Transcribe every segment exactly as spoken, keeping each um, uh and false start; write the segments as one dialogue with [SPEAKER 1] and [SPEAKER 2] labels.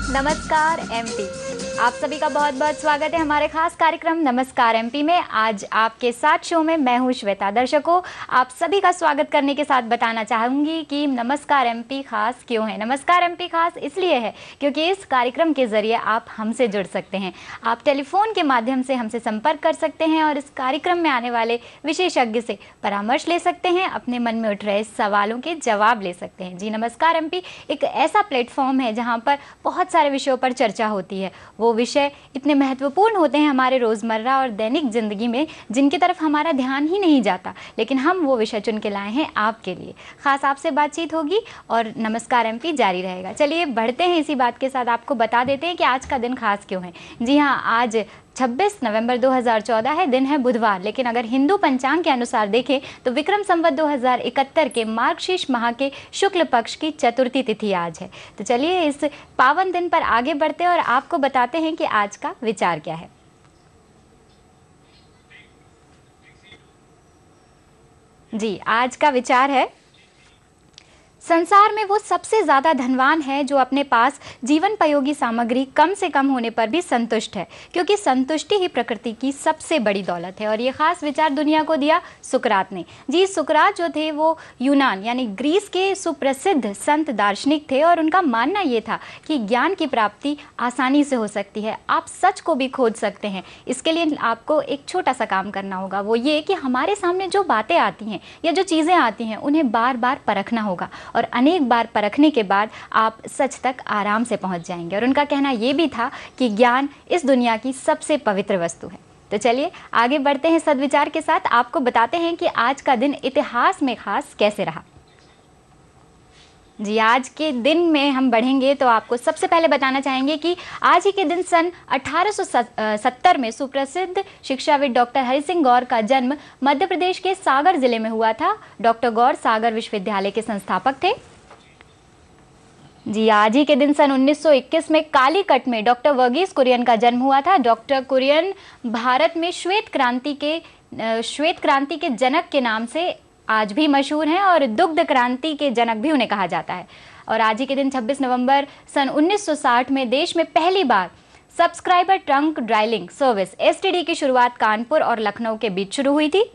[SPEAKER 1] नमस्कार एमपी। आप सभी का बहुत बहुत स्वागत है हमारे खास कार्यक्रम नमस्कार एमपी में। आज आपके साथ शो में मैं हूं श्वेता। दर्शकों, आप सभी का स्वागत करने के साथ बताना चाहूँगी कि नमस्कार एमपी खास क्यों है। नमस्कार एमपी खास इसलिए है क्योंकि इस कार्यक्रम के ज़रिए आप हमसे जुड़ सकते हैं। आप टेलीफोन के माध्यम से हमसे संपर्क कर सकते हैं और इस कार्यक्रम में आने वाले विशेषज्ञ से परामर्श ले सकते हैं, अपने मन में उठ रहे सवालों के जवाब ले सकते हैं। जी, नमस्कार एमपी एक ऐसा प्लेटफॉर्म है जहाँ पर बहुत सारे विषयों पर चर्चा होती है। वो विषय इतने महत्वपूर्ण होते हैं हमारे रोज़मर्रा और दैनिक ज़िंदगी में, जिनकी तरफ हमारा ध्यान ही नहीं जाता, लेकिन हम वो विषय चुन के लाए हैं आपके लिए। खास आपसे बातचीत होगी और नमस्कार एमपी जारी रहेगा। चलिए बढ़ते हैं इसी बात के साथ, आपको बता देते हैं कि आज का दिन खास क्यों है। जी हाँ, आज छब्बीस नवंबर दो हज़ार चौदह है, दिन है बुधवार। लेकिन अगर हिंदू पंचांग के अनुसार देखें तो विक्रम संवत दो हज़ार इकहत्तर के मार्गशीर्ष माह के शुक्ल पक्ष की चतुर्थी तिथि आज है। तो चलिए इस पावन दिन पर आगे बढ़ते हैं और आपको बताते हैं कि आज का विचार क्या है। जी, आज का विचार है, संसार में वो सबसे ज़्यादा धनवान है जो अपने पास जीवनोपयोगी सामग्री कम से कम होने पर भी संतुष्ट है, क्योंकि संतुष्टि ही प्रकृति की सबसे बड़ी दौलत है। और ये खास विचार दुनिया को दिया सुकरात ने। जी, सुकरात जो थे वो यूनान यानी ग्रीस के सुप्रसिद्ध संत दार्शनिक थे और उनका मानना ये था कि ज्ञान की प्राप्ति आसानी से हो सकती है, आप सच को भी खोज सकते हैं। इसके लिए आपको एक छोटा सा काम करना होगा, वो ये कि हमारे सामने जो बातें आती हैं या जो चीज़ें आती हैं उन्हें बार बार परखना होगा और अनेक बार परखने के बाद आप सच तक आराम से पहुंच जाएंगे। और उनका कहना यह भी था कि ज्ञान इस दुनिया की सबसे पवित्र वस्तु है। तो चलिए आगे बढ़ते हैं सद्विचार के साथ, आपको बताते हैं कि आज का दिन इतिहास में खास कैसे रहा। जी, आज के दिन में हम बढ़ेंगे तो आपको सबसे पहले बताना चाहेंगे कि आज ही के दिन सन अठारह सौ सत्तर में सुप्रसिद्ध शिक्षाविद डॉक्टर हरि सिंह गौर का जन्म मध्य प्रदेश के सागर जिले में हुआ था। डॉक्टर गौर सागर विश्वविद्यालय के संस्थापक थे। जी, आज ही के दिन सन उन्नीस सौ इक्कीस में कालीकट में डॉक्टर वर्गीस कुरियन का जन्म हुआ था। डॉक्टर कुरियन भारत में श्वेत क्रांति के श्वेत क्रांति के जनक के नाम से आज भी मशहूर हैं और दुग्ध क्रांति के जनक भी उन्हें कहा जाता है। और आज ही के दिन छब्बीस नवंबर सन उन्नीस सौ साठ में देश में पहली बार subscriber trunk dialling service S T D की शुरुआत कानपुर और लखनऊ के बीच शुरू हुई थी।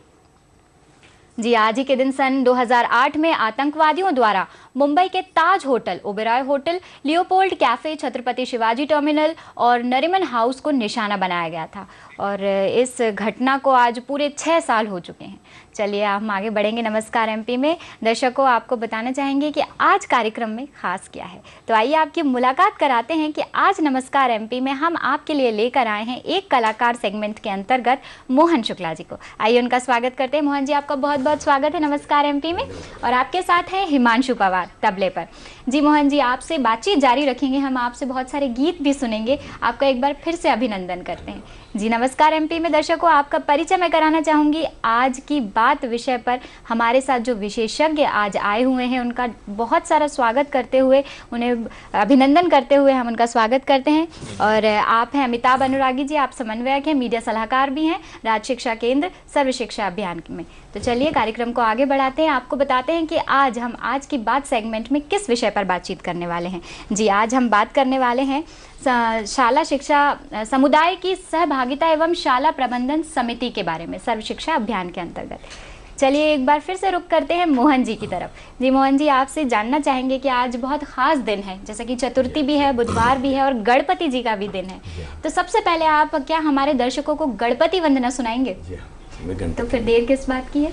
[SPEAKER 1] जी, आज ही के दिन सन दो हज़ार आठ में आतंकवादियों द्वारा मुंबई के Taj hotel, Oberoi hotel, Leopold cafe, Chhatrapati Shivaji terminal और नरीमन हाउस को निशाना बनाया गया था और इस घटना को आज पूरे छः साल हो चुके हैं। चलिए हम आगे बढ़ेंगे नमस्कार एमपी में। दर्शकों, आपको बताना चाहेंगे कि आज कार्यक्रम में खास क्या है। तो आइए आपकी मुलाकात कराते हैं कि आज नमस्कार एमपी में हम आपके लिए लेकर आए हैं एक कलाकार सेगमेंट के अंतर्गत मोहन शुक्ला जी को। आइए उनका स्वागत करते हैं। मोहन जी, आपका बहुत बहुत स्वागत है नमस्कार एमपी में। और आपके साथ है हिमांशु पवार तबले पर। जी मोहन जी, आपसे बातचीत जारी रखेंगे, हम आपसे बहुत सारे गीत भी सुनेंगे। आपका एक बार फिर से अभिनंदन करते हैं। जी, नमस्कार एमपी में दर्शकों, आपका परिचय मैं कराना चाहूँगी। आज की बात विषय पर हमारे साथ जो विशेषज्ञ आज आए हुए हैं उनका बहुत सारा स्वागत करते हुए, उन्हें अभिनंदन करते हुए हम उनका स्वागत करते हैं। और आप हैं अमिताभ अनुरागी जी, आप समन्वयक हैं, मीडिया सलाहकार भी हैं राज्य शिक्षा केंद्र सर्व शिक्षा अभियान में। तो चलिए कार्यक्रम को आगे बढ़ाते हैं, आपको बताते हैं कि आज हम आज की बात सेगमेंट में किस विषय पर बातचीत करने वाले हैं। जी, आज हम बात करने वाले हैं शाला शिक्षा समुदाय की सहभागिता एवं शाला प्रबंधन समिति के बारे में, सर्व शिक्षा अभियान के अंतर्गत। चलिए एक बार फिर से रुक करते हैं मोहन जी की तरफ। जी मोहन जी, आपसे जानना चाहेंगे कि आज बहुत खास दिन है, जैसे कि चतुर्थी भी है, बुधवार भी है और गणपति जी का भी दिन है। तो सबसे पहले आप क्या हमारे दर्शकों को गणपति वंदना सुनाएंगे? तो फिर देर किस बात की है।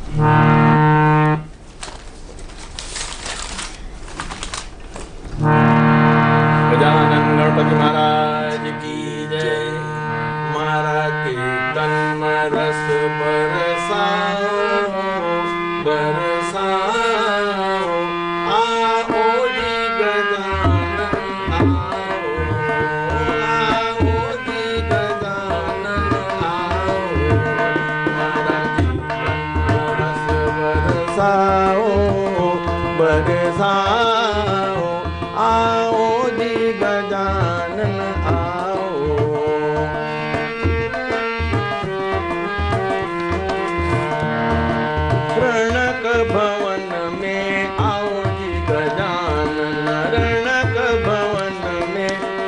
[SPEAKER 2] गजानन गणपति महाराज की जय। महाराज के तन में रस बरसाओ बरसाओ, आओ जी गजानन आओ, आओ जी गजानन आओ। महाराज के तन में रस बरसाओ बरसाओ, आओ जी गजानन आओ। रणक भवन में आओ जी गजानन, रणक भवन में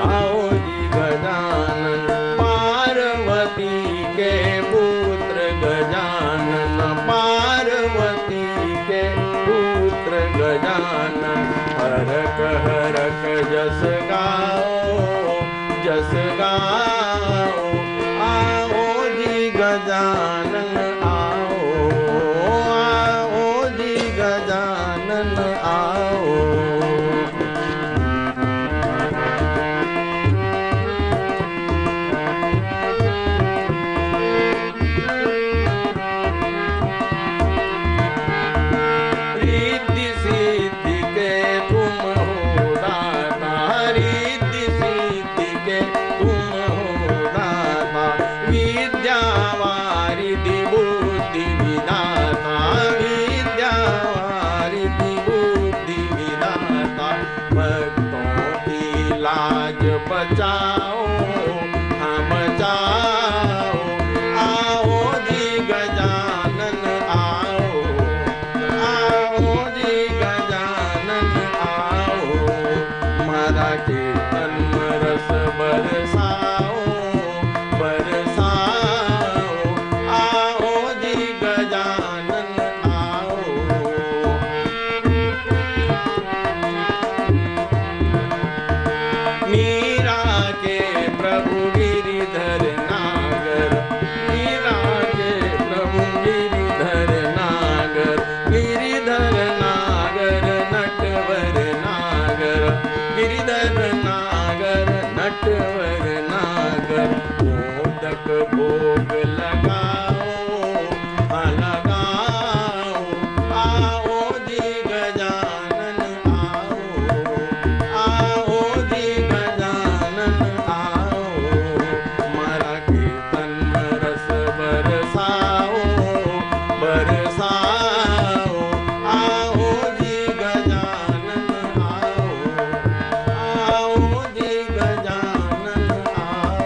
[SPEAKER 2] समाज बचाओ हम जाओ आओ जी गजानन आओ आओ जी गजानन आओ मारा कीर्तन रस बरसाओ बरसाओ आओ जी गजानन आओ मीरा के प्रभु गिरिधर नागर मीरा के प्रभु गिरिधर नागर गिरिधर नागर नटवर नागर गिरिधर नागर नटवर नागर मोदक भोग लगाओ हाँ लगाओ आओ जी गजानन आओ आओ जी गजानन आओ मारा कीर्तन रस बरसाओ बरसाओ आओ जी गजानन आओ आओ जी गजानन आओ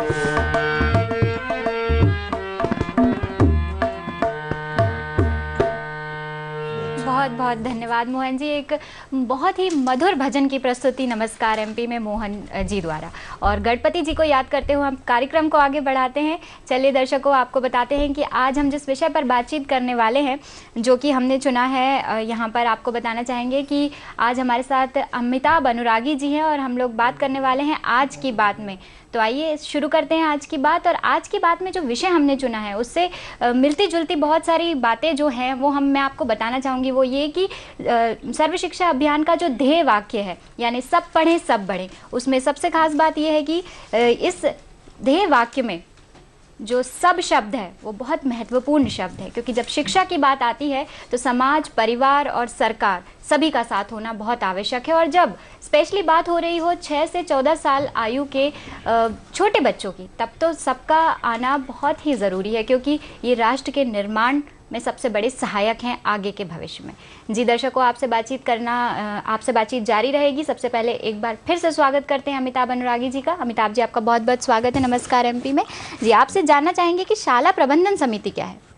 [SPEAKER 1] बहुत बहुत धन्यवाद मोहन जी। एक बहुत ही मधुर भजन की प्रस्तुति नमस्कार एमपी में मोहन जी द्वारा। और गणपति जी को याद करते हुए हम कार्यक्रम को आगे बढ़ाते हैं। चलिए दर्शकों, आपको बताते हैं कि आज हम जिस विषय पर बातचीत करने वाले हैं, जो कि हमने चुना है, यहाँ पर आपको बताना चाहेंगे कि आज हमारे साथ अमिताभ अनुरागी जी हैं और हम लोग बात करने वाले हैं आज की बात में। तो आइए शुरू करते हैं आज की बात। और आज की बात में जो विषय हमने चुना है उससे अ, मिलती जुलती बहुत सारी बातें जो हैं वो हम मैं आपको बताना चाहूँगी। वो ये कि अ, सर्व शिक्षा अभियान का जो ध्येय वाक्य है, यानी सब पढ़ें सब बढ़ें, उसमें सबसे खास बात यह है कि अ, इस ध्येय वाक्य में जो सब शब्द है वो बहुत महत्वपूर्ण शब्द है, क्योंकि जब शिक्षा की बात आती है तो समाज, परिवार और सरकार सभी का साथ होना बहुत आवश्यक है। और जब स्पेशली बात हो रही हो छः से चौदह साल आयु के अ, छोटे बच्चों की, तब तो सबका आना बहुत ही ज़रूरी है, क्योंकि ये राष्ट्र के निर्माण में सबसे बड़े सहायक हैं आगे के भविष्य में। जी दर्शकों, आपसे बातचीत करना अ, आपसे बातचीत जारी रहेगी। सबसे पहले एक बार फिर से स्वागत करते हैं अमिताभ अनुरागी जी का। अमिताभ जी, आपका बहुत बहुत स्वागत है नमस्कार एमपी में। जी, आपसे जानना चाहेंगे कि शाला प्रबंधन समिति क्या है?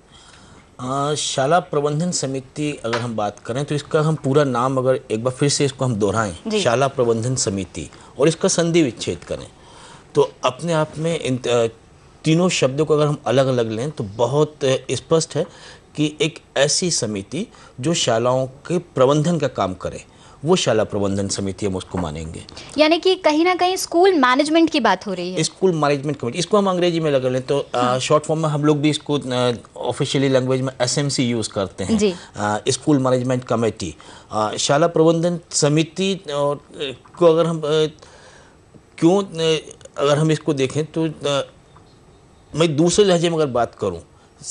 [SPEAKER 3] आ, शाला प्रबंधन समिति अगर हम बात करें तो इसका हम पूरा नाम अगर एक बार फिर से इसको हम दोहराएं, शाला प्रबंधन समिति, और इसका संधि विच्छेद करें तो अपने आप में इन अ, तीनों शब्दों को अगर हम अलग अलग लें तो बहुत अ, स्पष्ट है कि एक ऐसी समिति जो शालाओं के प्रबंधन का काम करे, वो शाला प्रबंधन समिति हम उसको मानेंगे।
[SPEAKER 1] यानी कि कहीं ना कहीं स्कूल मैनेजमेंट की बात हो रही है।
[SPEAKER 3] स्कूल मैनेजमेंट कमेटी, इसको हम अंग्रेजी में लगा लें तो शॉर्ट फॉर्म में हम लोग भी इसको ऑफिशियली लैंग्वेज में एसएमसी यूज़ करते हैं,
[SPEAKER 1] जी।
[SPEAKER 3] School management committee. शाला प्रबंधन समिति और को अगर हम आ, क्यों आ, अगर हम इसको देखें तो आ, मैं दूसरे लहजे में अगर बात करूँ,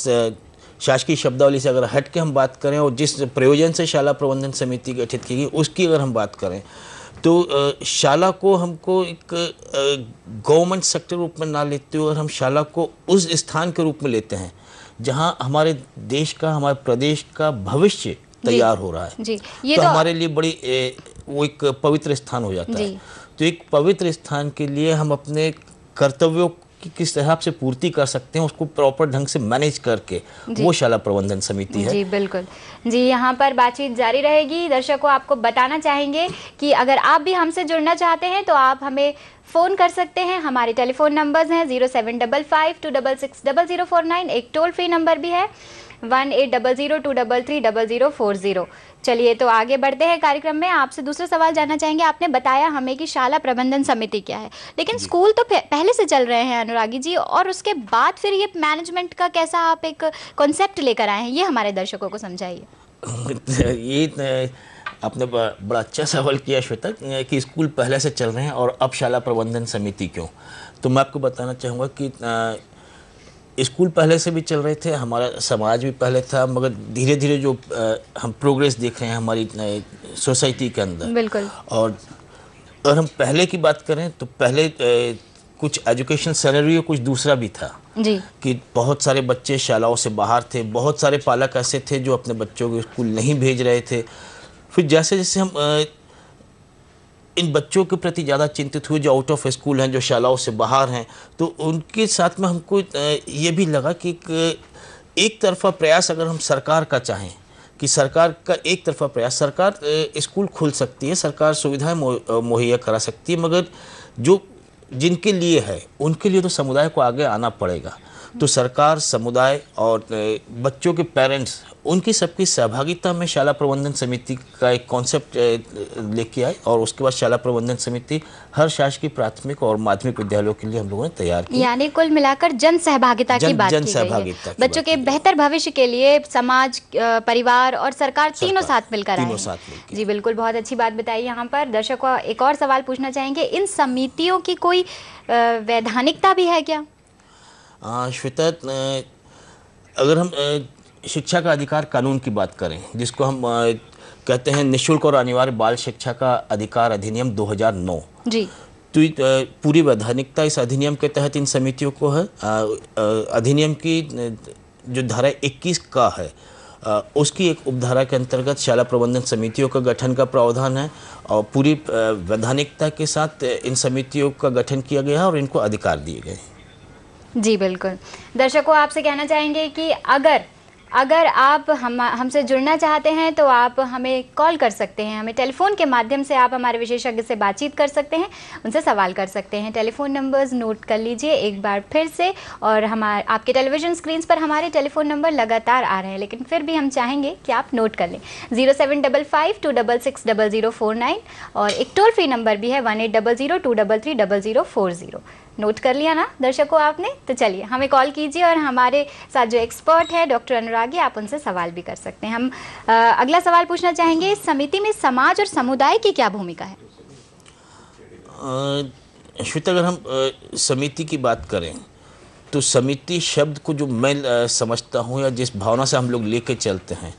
[SPEAKER 3] शासकीय शब्दावली से अगर हट के हम बात करें और जिस प्रयोजन से शाला प्रबंधन समिति गठित की गई उसकी अगर हम बात करें तो शाला को हमको एक गवर्नमेंट सेक्टर रूप में ना लेते हुए अगर हम शाला को उस स्थान के रूप में लेते हैं जहां हमारे देश का, हमारे प्रदेश का भविष्य तैयार हो रहा है,
[SPEAKER 1] जी, ये
[SPEAKER 3] तो,
[SPEAKER 1] तो
[SPEAKER 3] हमारे लिए बड़ी ए, वो एक पवित्र स्थान हो जाता है। तो एक पवित्र स्थान के लिए हम अपने कर्तव्यों कि किस तरह से पूर्ति कर सकते हैं उसको प्रॉपर ढंग से मैनेज करके, वो शाला प्रबंधन समिति है।
[SPEAKER 1] जी बिल्कुल। जी, यहाँ पर बातचीत जारी रहेगी। दर्शकों, आपको बताना चाहेंगे कि अगर आप भी हमसे जुड़ना चाहते हैं तो आप हमें फ़ोन कर सकते हैं। हमारे टेलीफोन नंबर्स हैं zero seven double five two double six double zero four nine, एक टोल फ्री नंबर भी है one eight double zero two double three double zero four zero. चलिए तो आगे बढ़ते हैं कार्यक्रम में। आपसे दूसरा सवाल जानना चाहेंगे। आपने बताया हमें कि शाला प्रबंधन समिति क्या है, लेकिन स्कूल तो पहले से चल रहे हैं अनुरागी जी, और उसके बाद फिर ये मैनेजमेंट का कैसा आप एक कॉन्सेप्ट लेकर आए हैं, ये हमारे दर्शकों को समझाइए।
[SPEAKER 3] ये आपने बड़ा अच्छा सवाल किया श्वेता कि स्कूल पहले से चल रहे हैं और अब शाला प्रबंधन समिति क्यों। तो मैं आपको बताना चाहूँगा कि स्कूल पहले से भी चल रहे थे, हमारा समाज भी पहले था, मगर धीरे धीरे जो आ, हम प्रोग्रेस देख रहे हैं हमारी सोसाइटी के अंदर,
[SPEAKER 1] बिल्कुल।
[SPEAKER 3] और अगर हम पहले की बात करें तो पहले आ, कुछ एजुकेशन सैलरी कुछ दूसरा भी था
[SPEAKER 1] जी,
[SPEAKER 3] कि बहुत सारे बच्चे शालाओं से बाहर थे, बहुत सारे पालक ऐसे थे जो अपने बच्चों को स्कूल नहीं भेज रहे थे। फिर जैसे जैसे हम आ, इन बच्चों के प्रति ज़्यादा चिंतित हुए जो आउट ऑफ स्कूल हैं, जो शालाओं से बाहर हैं। तो उनके साथ में हमको ये भी लगा कि एक तरफा प्रयास अगर हम सरकार का चाहें कि सरकार का एक तरफा प्रयास, सरकार स्कूल खोल सकती है, सरकार सुविधाएं मुहैया करा सकती है, मगर जो जिनके लिए है उनके लिए तो समुदाय को आगे आना पड़ेगा। तो सरकार, समुदाय और बच्चों के पेरेंट्स, उनकी सबकी सहभागिता में शाला प्रबंधन समिति का एक कॉन्सेप्ट लेके आए और उसके बाद शाला प्रबंधन समिति हर शासकीय प्राथमिक और माध्यमिक विद्यालयों के लिए हम लोगों ने तैयार की।
[SPEAKER 1] यानी कुल मिलाकर जन सहभागिता की बात
[SPEAKER 3] जन
[SPEAKER 1] की
[SPEAKER 3] सहभागिता
[SPEAKER 1] गई है। बच्चों के बेहतर भविष्य के लिए समाज, परिवार और सरकार तीनों साथ मिलकर आए
[SPEAKER 3] तीनों
[SPEAKER 1] हैं।
[SPEAKER 3] साथ मिलकर।
[SPEAKER 1] जी बिल्कुल, बहुत अच्छी बात बताई। यहाँ पर दर्शकों एक और सवाल पूछना चाहेंगे, इन समितियों की कोई वैधानिकता भी है क्या?
[SPEAKER 3] श्वेता, अगर हम शिक्षा का अधिकार कानून की बात करें, जिसको हम कहते हैं निःशुल्क और अनिवार्य बाल शिक्षा का अधिकार अधिनियम दो हज़ार नौ,
[SPEAKER 1] जी,
[SPEAKER 3] तो पूरी वैधानिकता इस अधिनियम के तहत इन समितियों को है। अधिनियम की जो धारा इक्कीस का है, उसकी एक उपधारा के अंतर्गत शाला प्रबंधन समितियों का गठन का प्रावधान है और पूरी वैधानिकता के साथ इन समितियों का गठन किया गया है और इनको अधिकार दिए गए।
[SPEAKER 1] जी बिल्कुल। दर्शकों आपसे कहना चाहेंगे कि अगर अगर आप हम हमसे जुड़ना चाहते हैं तो आप हमें कॉल कर सकते हैं, हमें टेलीफोन के माध्यम से आप हमारे विशेषज्ञ से बातचीत कर सकते हैं, उनसे सवाल कर सकते हैं। टेलीफोन नंबर्स नोट कर लीजिए एक बार फिर से, और हमारे आपके टेलीविजन स्क्रीन पर हमारे टेलीफोन नंबर लगातार आ रहे हैं, लेकिन फिर भी हम चाहेंगे कि आप नोट कर लें। Zero seven double five two double six double zero four nine और एक टोल फ्री नंबर भी है one eight double zero two double three double zero four zero. Note कर लिया ना दर्शकों आपने? तो चलिए हमें कॉल कीजिए और हमारे साथ जो एक्सपर्ट है डॉक्टर अनुरागी, आप उनसे सवाल भी कर सकते हैं। हम आ, अगला सवाल पूछना चाहेंगे, इस समिति में समाज और समुदाय की क्या भूमिका है?
[SPEAKER 3] श्वेता, अगर हम आ, समिति की बात करें तो समिति शब्द को जो मैं आ, समझता हूँ या जिस भावना से हम लोग लेके चलते हैं,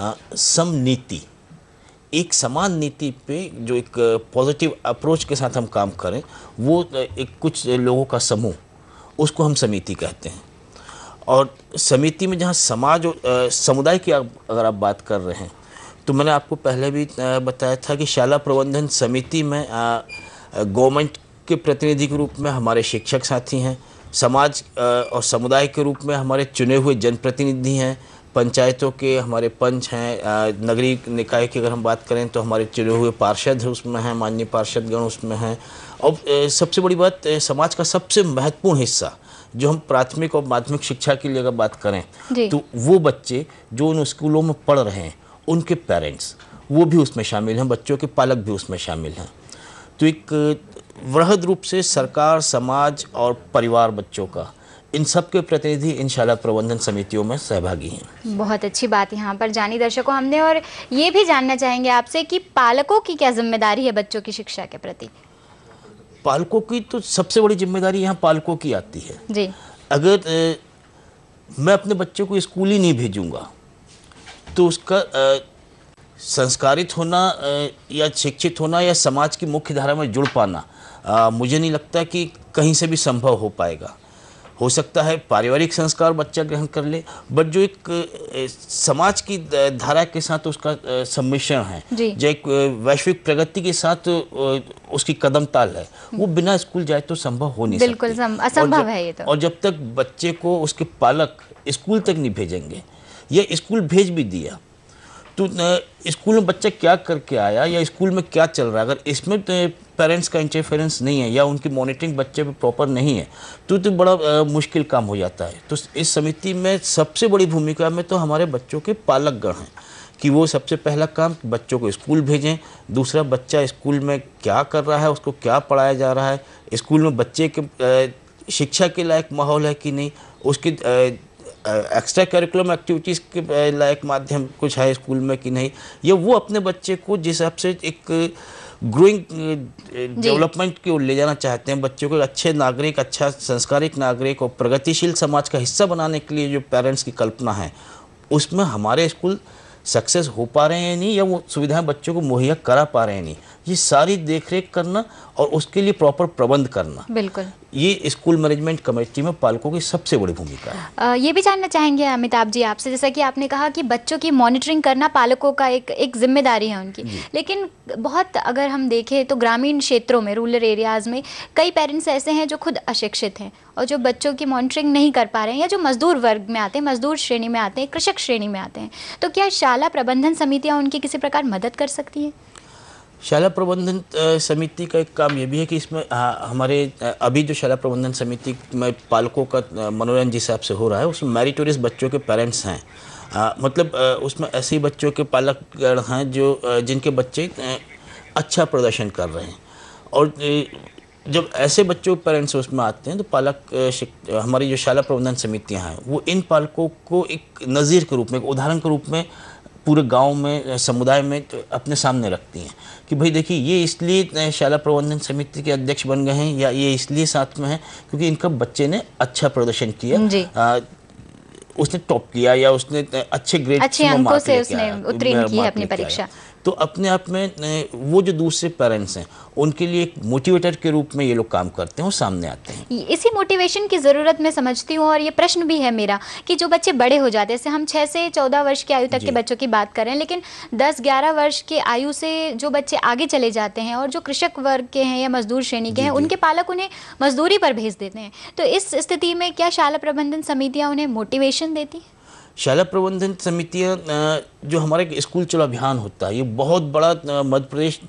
[SPEAKER 3] समनीति, एक समान नीति पे जो एक पॉजिटिव अप्रोच के साथ हम काम करें, वो एक कुछ लोगों का समूह, उसको हम समिति कहते हैं। और समिति में जहाँ समाज और समुदाय की अगर आप बात कर रहे हैं, तो मैंने आपको पहले भी बताया था कि शाला प्रबंधन समिति में गवर्नमेंट के प्रतिनिधि के रूप में हमारे शिक्षक साथी हैं, समाज और समुदाय के रूप में हमारे चुने हुए जनप्रतिनिधि हैं, पंचायतों के हमारे पंच हैं, नगरीय निकाय की अगर हम बात करें तो हमारे चुने हुए पार्षद उसमें हैं, माननीय पार्षदगण उसमें हैं। और सबसे बड़ी बात, समाज का सबसे महत्वपूर्ण हिस्सा जो हम प्राथमिक और माध्यमिक शिक्षा के लिए अगर बात करें तो वो बच्चे जो उन स्कूलों में पढ़ रहे हैं, उनके पेरेंट्स, वो भी उसमें शामिल हैं, बच्चों के पालक भी उसमें शामिल हैं। तो एक वृहद रूप से सरकार, समाज और परिवार बच्चों का, इन सब के प्रतिनिधि इन शाला प्रबंधन समितियों में सहभागी हैं।
[SPEAKER 1] बहुत अच्छी बात यहाँ पर जानी दर्शकों हमने, और ये भी जानना चाहेंगे आपसे कि पालकों की क्या जिम्मेदारी है बच्चों की शिक्षा के प्रति?
[SPEAKER 3] पालकों की तो सबसे बड़ी जिम्मेदारी यहाँ पालकों की आती है
[SPEAKER 1] जी।
[SPEAKER 3] अगर ए, मैं अपने बच्चे को स्कूल ही नहीं भेजूंगा तो उसका ए, संस्कारित होना ए, या शिक्षित होना या समाज की मुख्य धारा में जुड़ पाना, आ, मुझे नहीं लगता कि कहीं से भी संभव हो पाएगा। हो सकता है पारिवारिक संस्कार बच्चा ग्रहण कर ले, बट जो एक ए, समाज की धारा के साथ उसका सम्मिश्रण है, जो एक वैश्विक प्रगति के साथ उसकी कदम ताल है, वो बिना स्कूल जाए तो संभव हो नहीं सकती।
[SPEAKER 1] बिल्कुल असंभव है ये तो।
[SPEAKER 3] और जब तक बच्चे को उसके पालक स्कूल तक नहीं भेजेंगे या स्कूल भेज भी दिया तो स्कूल में बच्चा क्या करके आया या स्कूल में क्या चल रहा है, अगर इसमें पेरेंट्स का इंटरफेरेंस नहीं है या उनकी मॉनिटरिंग बच्चे पे प्रॉपर नहीं है तो तो बड़ा आ, मुश्किल काम हो जाता है। तो इस समिति में सबसे बड़ी भूमिका में तो हमारे बच्चों के पालकगण हैं कि वो सबसे पहला काम बच्चों को स्कूल भेजें, दूसरा बच्चा स्कूल में क्या कर रहा है, उसको क्या पढ़ाया जा रहा है, स्कूल में बच्चे के शिक्षा के लायक माहौल है कि नहीं, उसकी एक्स्ट्रा करिकुलम एक्टिविटीज़ के लायक माध्यम कुछ है स्कूल में कि नहीं, या वो अपने बच्चे को जिस हिसाब से एक ग्रोइंग डेवलपमेंट की ओर ले जाना चाहते हैं, बच्चों को अच्छे नागरिक, अच्छा संस्कारिक नागरिक और प्रगतिशील समाज का हिस्सा बनाने के लिए जो पेरेंट्स की कल्पना है, उसमें हमारे स्कूल सक्सेस हो पा रहे हैं या नहीं, या वो सुविधाएं बच्चों को मुहैया करा पा रहे हैं नहीं, ये सारी देखरेख करना और उसके लिए प्रॉपर प्रबंध करना,
[SPEAKER 1] बिल्कुल,
[SPEAKER 3] ये स्कूल मैनेजमेंट कमेटी में पालकों की सबसे बड़ी भूमिका है।
[SPEAKER 1] आ, ये भी जानना चाहेंगे अमिताभ जी आपसे, जैसा कि आपने कहा कि बच्चों की मॉनिटरिंग करना पालकों का एक एक जिम्मेदारी है उनकी, लेकिन बहुत अगर हम देखें तो ग्रामीण क्षेत्रों में, रूरल एरियाज़ में कई पेरेंट्स ऐसे हैं जो खुद अशिक्षित हैं और जो बच्चों की मॉनिटरिंग नहीं कर पा रहे हैं, या जो मजदूर वर्ग में आते हैं, मजदूर श्रेणी में आते हैं, कृषक श्रेणी में आते हैं, तो क्या शाला प्रबंधन समितियाँ उनकी किसी प्रकार मदद कर सकती हैं?
[SPEAKER 3] शाला प्रबंधन समिति का एक काम ये भी है कि इसमें आ, हमारे अभी जो शाला प्रबंधन समिति में पालकों का मनोरंजन जिस हिसाब से हो रहा है, उसमें मेरिटोरियस बच्चों के पेरेंट्स हैं, आ, मतलब आ, उसमें ऐसे ही बच्चों के पालक हैं जो आ, जिनके बच्चे आ, अच्छा प्रदर्शन कर रहे हैं, और जब ऐसे बच्चों के पेरेंट्स उसमें आते हैं तो पालक हमारी जो शाला प्रबंधन समितियां हैं वो इन पालकों को एक नज़ीर के रूप में, एक उदाहरण के रूप में पूरे गांव में, समुदाय में अपने सामने रखती हैं कि भाई देखिए ये इसलिए शाला प्रबंधन समिति के अध्यक्ष बन गए हैं या ये इसलिए साथ में हैं क्योंकि इनका बच्चे ने अच्छा प्रदर्शन किया, आ, उसने टॉप किया या उसने अच्छे ग्रेड
[SPEAKER 1] अच्छे अंकों से उसने उत्तीर्ण की है अपनी परीक्षा।
[SPEAKER 3] तो अपने आप में वो जो दूसरे पेरेंट्स हैं उनके लिए एक मोटिवेटर के रूप में ये लोग काम करते हैं और सामने आते हैं।
[SPEAKER 1] इसी मोटिवेशन की ज़रूरत मैं समझती हूँ, और ये प्रश्न भी है मेरा कि जो बच्चे बड़े हो जाते हैं, जैसे हम छः से चौदह वर्ष की आयु तक के बच्चों की बात करें, लेकिन दस ग्यारह वर्ष की आयु से जो बच्चे आगे चले जाते हैं और जो कृषक वर्ग के हैं या मजदूर श्रेणी के हैं, उनके पालक उन्हें मजदूरी पर भेज देते हैं, तो इस स्थिति में क्या शाला प्रबंधन समितियाँ उन्हें मोटिवेशन देती हैं?
[SPEAKER 3] शाला प्रबंधन समितियाँ, जो हमारा एक स्कूल चलो अभियान होता है, ये बहुत बड़ा मध्य प्रदेश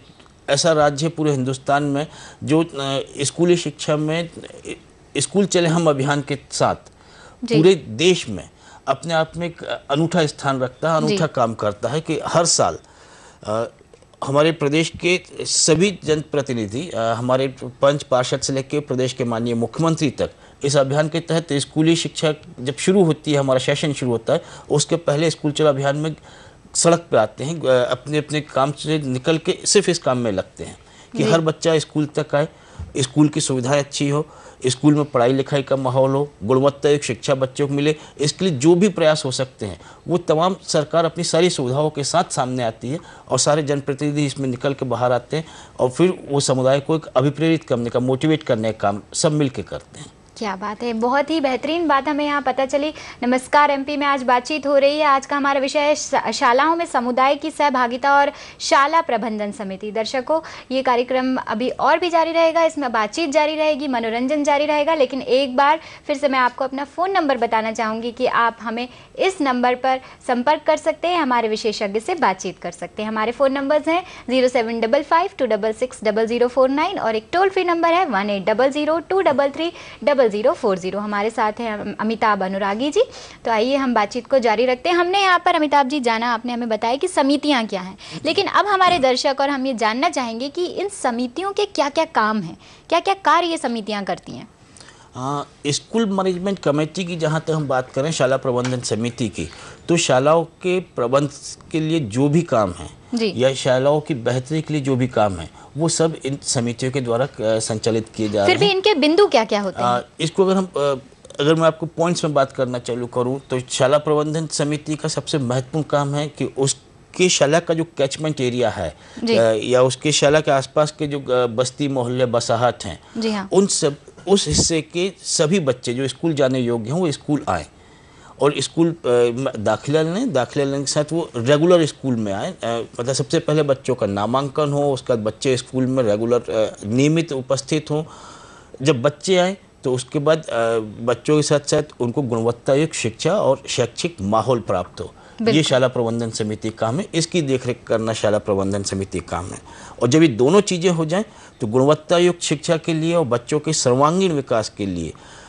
[SPEAKER 3] ऐसा राज्य है पूरे हिंदुस्तान में जो स्कूली शिक्षा में स्कूल चले हम अभियान के साथ पूरे देश में अपने आप में एक अनूठा स्थान रखता है, अनूठा काम करता है कि हर साल आ, हमारे प्रदेश के सभी जनप्रतिनिधि, हमारे पंच पार्षद से लेकर प्रदेश के माननीय मुख्यमंत्री तक इस अभियान के तहत स्कूली शिक्षा जब शुरू होती है, हमारा सेशन शुरू होता है, उसके पहले स्कूल चलो अभियान में सड़क पे आते हैं, अपने अपने काम से निकल के सिर्फ इस काम में लगते हैं कि हर बच्चा स्कूल तक आए, स्कूल की सुविधाएं अच्छी हो, स्कूल में पढ़ाई लिखाई का माहौल हो, गुणवत्तायुक्त शिक्षा बच्चों को मिले, इसके लिए जो भी प्रयास हो सकते हैं वो तमाम सरकार अपनी सारी सुविधाओं के साथ सामने आती है और सारे जनप्रतिनिधि इसमें निकल के बाहर आते हैं और फिर वो समुदाय को एक अभिप्रेरित करने का, मोटिवेट करने का काम सब मिल के करते हैं।
[SPEAKER 1] क्या बात है, बहुत ही बेहतरीन बात हमें यहाँ पता चली। नमस्कार एमपी में आज बातचीत हो रही है। आज का हमारा विषय है शालाओं में समुदाय की सहभागिता और शाला प्रबंधन समिति। दर्शकों, ये कार्यक्रम अभी और भी जारी रहेगा, इसमें बातचीत जारी रहेगी, मनोरंजन जारी रहेगा, लेकिन एक बार फिर से मैं आपको अपना फ़ोन नंबर बताना चाहूँगी कि आप हमें इस नंबर पर संपर्क कर सकते हैं, हमारे विशेषज्ञ से बातचीत कर सकते हैं। हमारे फ़ोन नंबर्स हैं zero seven double five two double six double zero four nine और एक टोल फ्री नंबर है one eight double zero two double three double zero four zero. हमारे साथ हैं अमिताभ अनुरागी जी। तो आइए हम बातचीत को जारी रखते हैं। हमने यहाँ पर अमिताभ जी जाना, आपने हमें बताया कि समितियाँ क्या हैं, लेकिन अब हमारे दर्शक और हम ये जानना चाहेंगे कि इन समितियों के क्या क्या काम हैं, क्या क्या कार्य ये समितियाँ करती हैं।
[SPEAKER 3] हाँ, स्कूल मैनेजमेंट कमेटी की जहाँ तक हम बात करें, शाला प्रबंधन समिति की, तो शालाओं के प्रबंध के लिए जो भी काम है या शालाओं की बेहतरी के लिए जो भी काम है वो सब इन समितियों के द्वारा संचालित किए जा रहे हैं।
[SPEAKER 1] फिर भी इनके बिंदु क्या क्या होते हैं? आ,
[SPEAKER 3] इसको अगर हम अगर मैं आपको पॉइंट्स में बात करना चालू करूँ तो शाला प्रबंधन समिति का सबसे महत्वपूर्ण काम है कि उस कि शाला का जो कैचमेंट एरिया है या उसके शाला के आसपास के जो बस्ती मोहल्ले बसाहट हैं,
[SPEAKER 1] जी हाँ,
[SPEAKER 3] उन सब उस हिस्से के सभी बच्चे जो स्कूल जाने योग्य हैं वो स्कूल आए और स्कूल दाखिला लें, दाखिला लेने के साथ वो रेगुलर स्कूल में आए। मतलब सबसे पहले बच्चों का नामांकन हो, उसके बाद बच्चे स्कूल में रेगुलर नियमित उपस्थित हों। जब बच्चे आए तो उसके बाद बच्चों के साथ साथ उनको गुणवत्तायुक्त शिक्षा और शैक्षिक माहौल प्राप्त हो। ये शाला प्रबंधन समिति काम है, इसकी देखरेख करना शाला प्रबंधन समिति काम है। और जब ये दोनों चीज़ें हो जाएं तो गुणवत्तायुक्त शिक्षा के लिए और बच्चों के सर्वांगीण विकास के लिए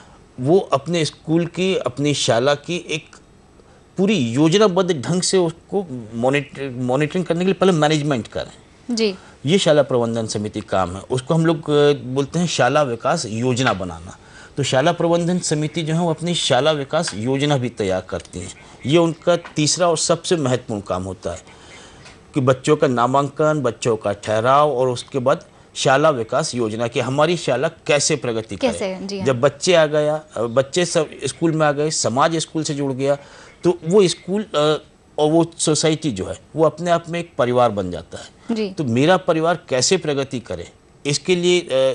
[SPEAKER 3] वो अपने स्कूल की, अपनी शाला की एक पूरी योजनाबद्ध ढंग से उसको मॉनिटर मॉनिटरिंग करने के लिए पहले मैनेजमेंट करें।
[SPEAKER 1] जी, ये
[SPEAKER 3] शाला प्रबंधन समिति काम है। उसको हम लोग बोलते हैं शाला विकास योजना बनाना। तो शाला प्रबंधन समिति जो है वो अपनी शाला विकास योजना भी तैयार करती हैं। ये उनका तीसरा और सबसे महत्वपूर्ण काम होता है कि बच्चों का नामांकन, बच्चों का ठहराव और उसके बाद शाला विकास योजना की हमारी शाला कैसे प्रगति करे। जब बच्चे आ गया, बच्चे सब स्कूल में आ गए, समाज स्कूल से जुड़ गया, तो वो स्कूल और वो सोसाइटी जो है वो अपने आप में एक परिवार बन जाता है।
[SPEAKER 1] जी।
[SPEAKER 3] तो मेरा परिवार कैसे प्रगति करे, इसके लिए आ,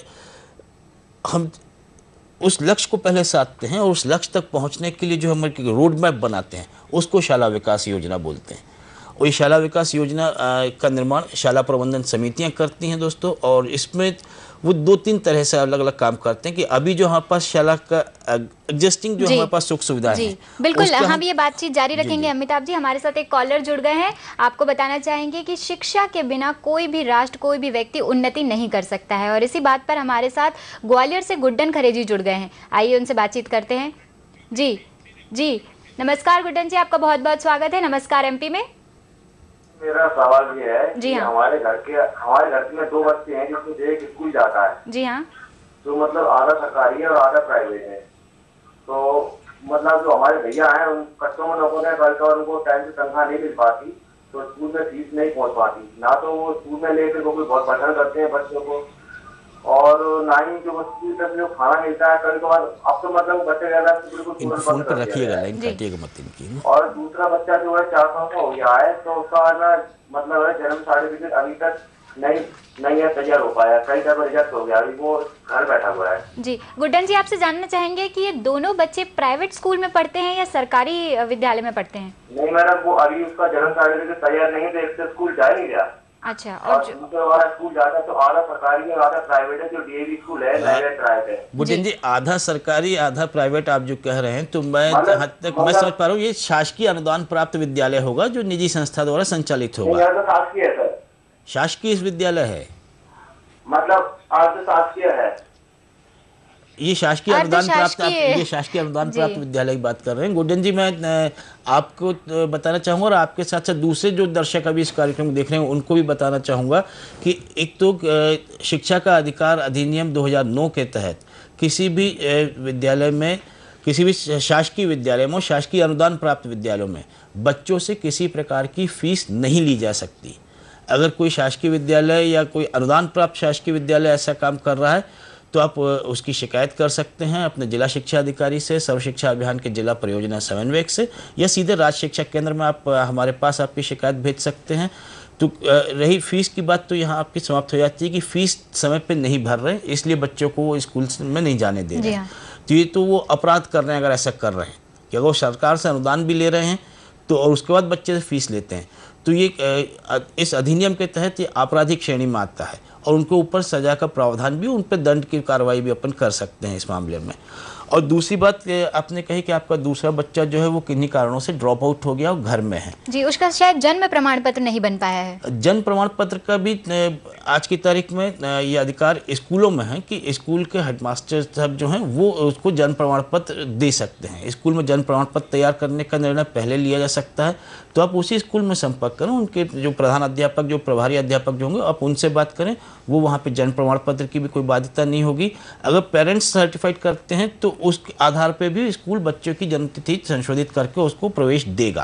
[SPEAKER 3] हम उस लक्ष्य को पहले साधते हैं और उस लक्ष्य तक पहुंचने के लिए जो हम एक रोड मैप बनाते हैं उसको शाला विकास योजना बोलते हैं। और ये शाला विकास योजना आ, का निर्माण शाला प्रबंधन समितियां करती हैं दोस्तों, और इसमें वो दो तीन तरह से अलग अलग काम करते हैं कि अभी जो हमारे पास शाला का एग्जिस्टिंग जो हमारे पास सुख सुविधाएं हैं,
[SPEAKER 1] बिल्कुल
[SPEAKER 3] उसका
[SPEAKER 1] हम
[SPEAKER 3] हम
[SPEAKER 1] ये बातचीत जारी रखेंगे। अमिताभ जी, हमारे साथ एक कॉलर जुड़ गए हैं। आपको बताना चाहेंगे कि शिक्षा के बिना कोई भी राष्ट्र, कोई भी व्यक्ति उन्नति नहीं कर सकता है, और इसी बात पर हमारे साथ ग्वालियर से गुड्डन खरेजी जुड़ गए हैं। आइए उनसे बातचीत करते हैं। जी जी नमस्कार गुड्डन जी, आपका बहुत बहुत स्वागत है। नमस्कार एमपी में।
[SPEAKER 4] मेरा सवाल ये है
[SPEAKER 1] जी
[SPEAKER 4] कि
[SPEAKER 1] हाँ।
[SPEAKER 4] हमारे घर के हमारे घर में दो बच्चे हैं जिसमें से एक स्कूल जाता है,
[SPEAKER 1] जी हाँ।
[SPEAKER 4] जो मतलब आधा सरकारी है और आधा प्राइवेट है। तो मतलब जो हमारे भैया हैं उन कस्टमर लोगों ने कल का उनको टाइम से तनख्वाह नहीं मिल पाती, तो स्कूल में फीस नहीं पहुंच पाती। ना तो वो स्कूल में लेकर वो कोई बहुत पसंद करते हैं बच्चों को, और ना ही जो स्कूल में जो खाना मिलता है कल को। अब तो मतलब बच्चे ज्यादा
[SPEAKER 3] इनको फोन पर रखिएगा, लाइन काटिएगा मत इनकी।
[SPEAKER 4] और दूसरा बच्चा जो है चार साल का हो गया है, तो उसका ना मतलब है जन्म सर्टिफिकेट अभी तक नहीं नहीं है तैयार हो पाया, कई दफा रिजेक्ट हो गया, अभी वो घर बैठा हुआ है।
[SPEAKER 1] जी गुड्डन जी, आपसे जानना चाहेंगे कि ये दोनों बच्चे प्राइवेट स्कूल में पढ़ते हैं या सरकारी विद्यालय में पढ़ते हैं?
[SPEAKER 4] नहीं मैडम, वो अभी उसका जन्म सर्टिफिकेट तैयार नहीं है, तो स्कूल जा ही नहीं रहा।
[SPEAKER 1] अच्छा।
[SPEAKER 4] और
[SPEAKER 1] और जो
[SPEAKER 4] दूसरा वाला स्कूल जाता है तो आधा सरकारी है और आधा प्राइवेट है, जो डीएवी स्कूल है प्राइवेट प्राइवेट है।
[SPEAKER 3] गुड्डन जी, आधा सरकारी आधा प्राइवेट आप जो कह रहे हैं, तो मैं
[SPEAKER 4] मतलब-
[SPEAKER 3] जहाँ तक मैं समझ पा रहा हूँ ये शासकीय अनुदान प्राप्त विद्यालय होगा जो निजी संस्था द्वारा संचालित
[SPEAKER 4] नहीं,
[SPEAKER 3] होगा।
[SPEAKER 4] अर्ध शासकीय है सर,
[SPEAKER 3] शासकीय विद्यालय है,
[SPEAKER 4] मतलब अर्ध शासकीय है।
[SPEAKER 3] ये शासकीय अनुदान प्राप्त आप
[SPEAKER 1] अर्धशासकीय।
[SPEAKER 3] ये शासकीय अनुदान
[SPEAKER 1] जी।
[SPEAKER 3] प्राप्त विद्यालय की बात कर रहे हैं। गुड्डन जी, मैं अ, आपको अ, बताना चाहूँगा और आपके साथ साथ दूसरे जो दर्शक अभी इस कार्यक्रम को देख रहे हैं उनको भी बताना चाहूँगा कि एक तो अ, शिक्षा का अधिकार अधिनियम दो हज़ार नौ के तहत किसी भी अ, विद्यालय में, किसी भी शासकीय विद्यालय में, शासकीय अनुदान प्राप्त विद्यालयों में बच्चों से किसी प्रकार की फीस नहीं ली जा सकती। अगर कोई शासकीय विद्यालय या कोई अनुदान प्राप्त शासकीय विद्यालय ऐसा काम कर रहा है तो आप उसकी शिकायत कर सकते हैं अपने जिला शिक्षा अधिकारी से, सर्व शिक्षा अभियान के जिला परियोजना समन्वयक से, या सीधे राज्य शिक्षा केंद्र में आप हमारे पास आपकी शिकायत भेज सकते हैं। तो रही फीस की बात, तो यहाँ आपकी समाप्त हो जाती है कि फीस समय पे नहीं भर रहे, इसलिए बच्चों को वो स्कूल में नहीं जाने दे रहे हैं। तो ये तो वो अपराध कर रहे हैं अगर ऐसा कर रहे हैं कि अगर वो सरकार से अनुदान भी ले रहे हैं तो, और उसके बाद बच्चे से फीस लेते हैं, तो ये इस अधिनियम के तहत ये आपराधिक श्रेणी में आता है और उनके ऊपर सजा का प्रावधान भी, उन पर दंड की कार्रवाई भी अपन कर सकते हैं इस मामले में। और दूसरी बात आपने कही कि आपका दूसरा बच्चा जो है वो किन्हीं कारणों से ड्रॉप आउट हो गया और घर में है।
[SPEAKER 1] जी, उसका शायद जन्म प्रमाण पत्र नहीं बन पाया है।
[SPEAKER 3] जन्म प्रमाण पत्र का भी आज की तारीख में ये अधिकार स्कूलों में है कि स्कूल के हेडमास्टर साहब जो हैं वो उसको जन्म प्रमाण पत्र दे सकते हैं। स्कूल में जन्म प्रमाण पत्र तैयार करने का निर्णय पहले लिया जा सकता है, तो आप उसी स्कूल में संपर्क करें, उनके जो प्रधान अध्यापक, जो प्रभारी अध्यापक जो होंगे, आप उनसे बात करें, वो वहाँ पे जन्म प्रमाण पत्र की भी कोई बाध्यता नहीं होगी। अगर पेरेंट्स सर्टिफाइड करते हैं तो उस आधार पे भी स्कूल बच्चों की जन्मतिथि संशोधित करके उसको प्रवेश देगा।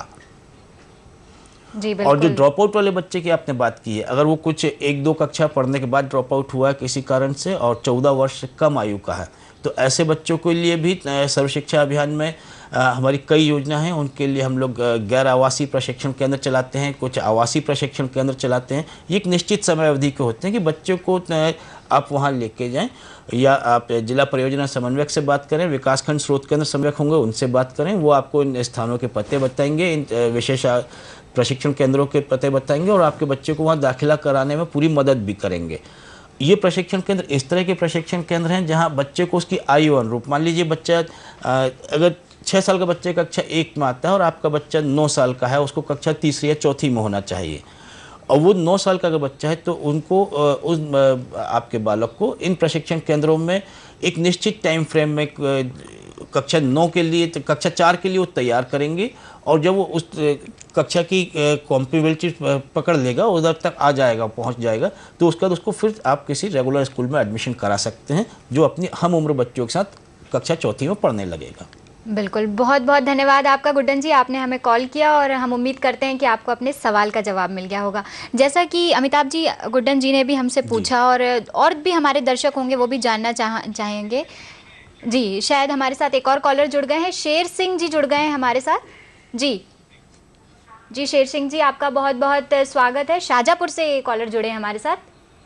[SPEAKER 1] जी
[SPEAKER 3] और जो
[SPEAKER 1] बिल्कुल।
[SPEAKER 3] ड्रॉप आउट वाले बच्चे की आपने बात की है, अगर वो कुछ एक दो कक्षा पढ़ने के बाद ड्रॉप आउट हुआ है किसी कारण से और चौदह वर्ष से कम आयु का है, तो ऐसे बच्चों के लिए भी सर्व शिक्षा अभियान में आ, हमारी कई योजना हैं। उनके लिए हम लोग गैर आवासीय प्रशिक्षण केंद्र चलाते हैं, कुछ आवासीय प्रशिक्षण केंद्र चलाते हैं। ये एक निश्चित समय अवधि के होते हैं कि बच्चों को आप वहाँ लेके जाएं, या आप जिला परियोजना समन्वयक से बात करें, विकासखंड स्रोत केंद्र समन्वयक होंगे उनसे बात करें, वो आपको इन स्थानों के पते बताएंगे, इन विशेष प्रशिक्षण केंद्रों के पते बताएंगे और आपके बच्चे को वहाँ दाखिला कराने में पूरी मदद भी करेंगे। ये प्रशिक्षण केंद्र इस तरह के प्रशिक्षण केंद्र हैं जहाँ बच्चे को उसकी आयु अनुरूप, मान लीजिए बच्चा अगर छः साल का बच्चे कक्षा एक में आता है और आपका बच्चा नौ साल का है, उसको कक्षा तीसरी या चौथी में होना चाहिए, और वो नौ साल का अगर बच्चा है तो उनको उस आपके बालक को इन प्रशिक्षण केंद्रों में एक निश्चित टाइम फ्रेम में कक्षा नौ के लिए, कक्षा चार के लिए वो तैयार करेंगे, और जब वो उस कक्षा की कॉम्पिटेबिलिटी पकड़ लेगा, उधर तक आ जाएगा, पहुंच जाएगा, तो उसके बाद उसको फिर आप किसी रेगुलर स्कूल में एडमिशन करा सकते हैं जो अपनी हम उम्र बच्चों के साथ कक्षा चौथी में पढ़ने लगेगा।
[SPEAKER 1] बिल्कुल, बहुत बहुत धन्यवाद आपका गुड्डन जी, आपने हमें कॉल किया और हम उम्मीद करते हैं कि आपको अपने सवाल का जवाब मिल गया होगा। जैसा कि अमिताभ जी, गुड्डन जी ने भी हमसे पूछा और और भी हमारे दर्शक होंगे वो भी जानना चाह चाहेंगे। जी, शायद हमारे साथ एक और कॉलर जुड़ गए हैं, शेर सिंह जी जुड़ गए हैं हमारे साथ। जी जी शेर सिंह जी, आपका बहुत बहुत स्वागत है। शाजापुर से कॉलर जुड़े हैं हमारे साथ।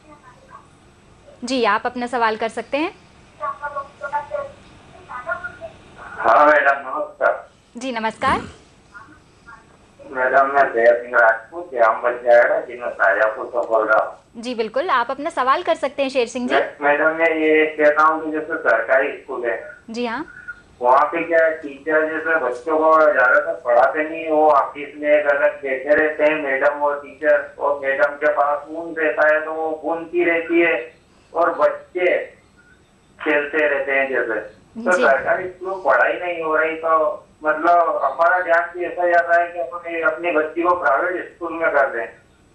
[SPEAKER 1] जी, आप अपना सवाल कर सकते हैं।
[SPEAKER 4] हाँ मैडम नमस्कार।
[SPEAKER 1] जी नमस्कार।
[SPEAKER 4] मैडम मैं जय सिंह राजपूत ग्राम पंचायत जिला शाजापुर से बोल रहा हूँ।
[SPEAKER 1] जी बिल्कुल, आप अपना सवाल कर सकते हैं शेर सिंह जी।
[SPEAKER 4] मैडम मैं ये कहता हूँ कि जैसे सरकारी स्कूल है,
[SPEAKER 1] जी हाँ,
[SPEAKER 4] वहाँ पे क्या है, टीचर जैसे बच्चों को ज्यादातर पढ़ाते नहीं, वो ऑफिस में एक अलग बैठे रहते हैं मैडम और टीचर, और मैडम के पास ऊन रहता है तो वो बुनती रहती है और बच्चे खेलते रहते हैं जैसे। तो
[SPEAKER 1] जी।
[SPEAKER 4] सरकारी स्कूल में पढ़ाई नहीं हो रही तो मतलब हमारा ध्यान भी ऐसा जाता है कि अपने अपनी बच्ची को प्राइवेट स्कूल में कर दें।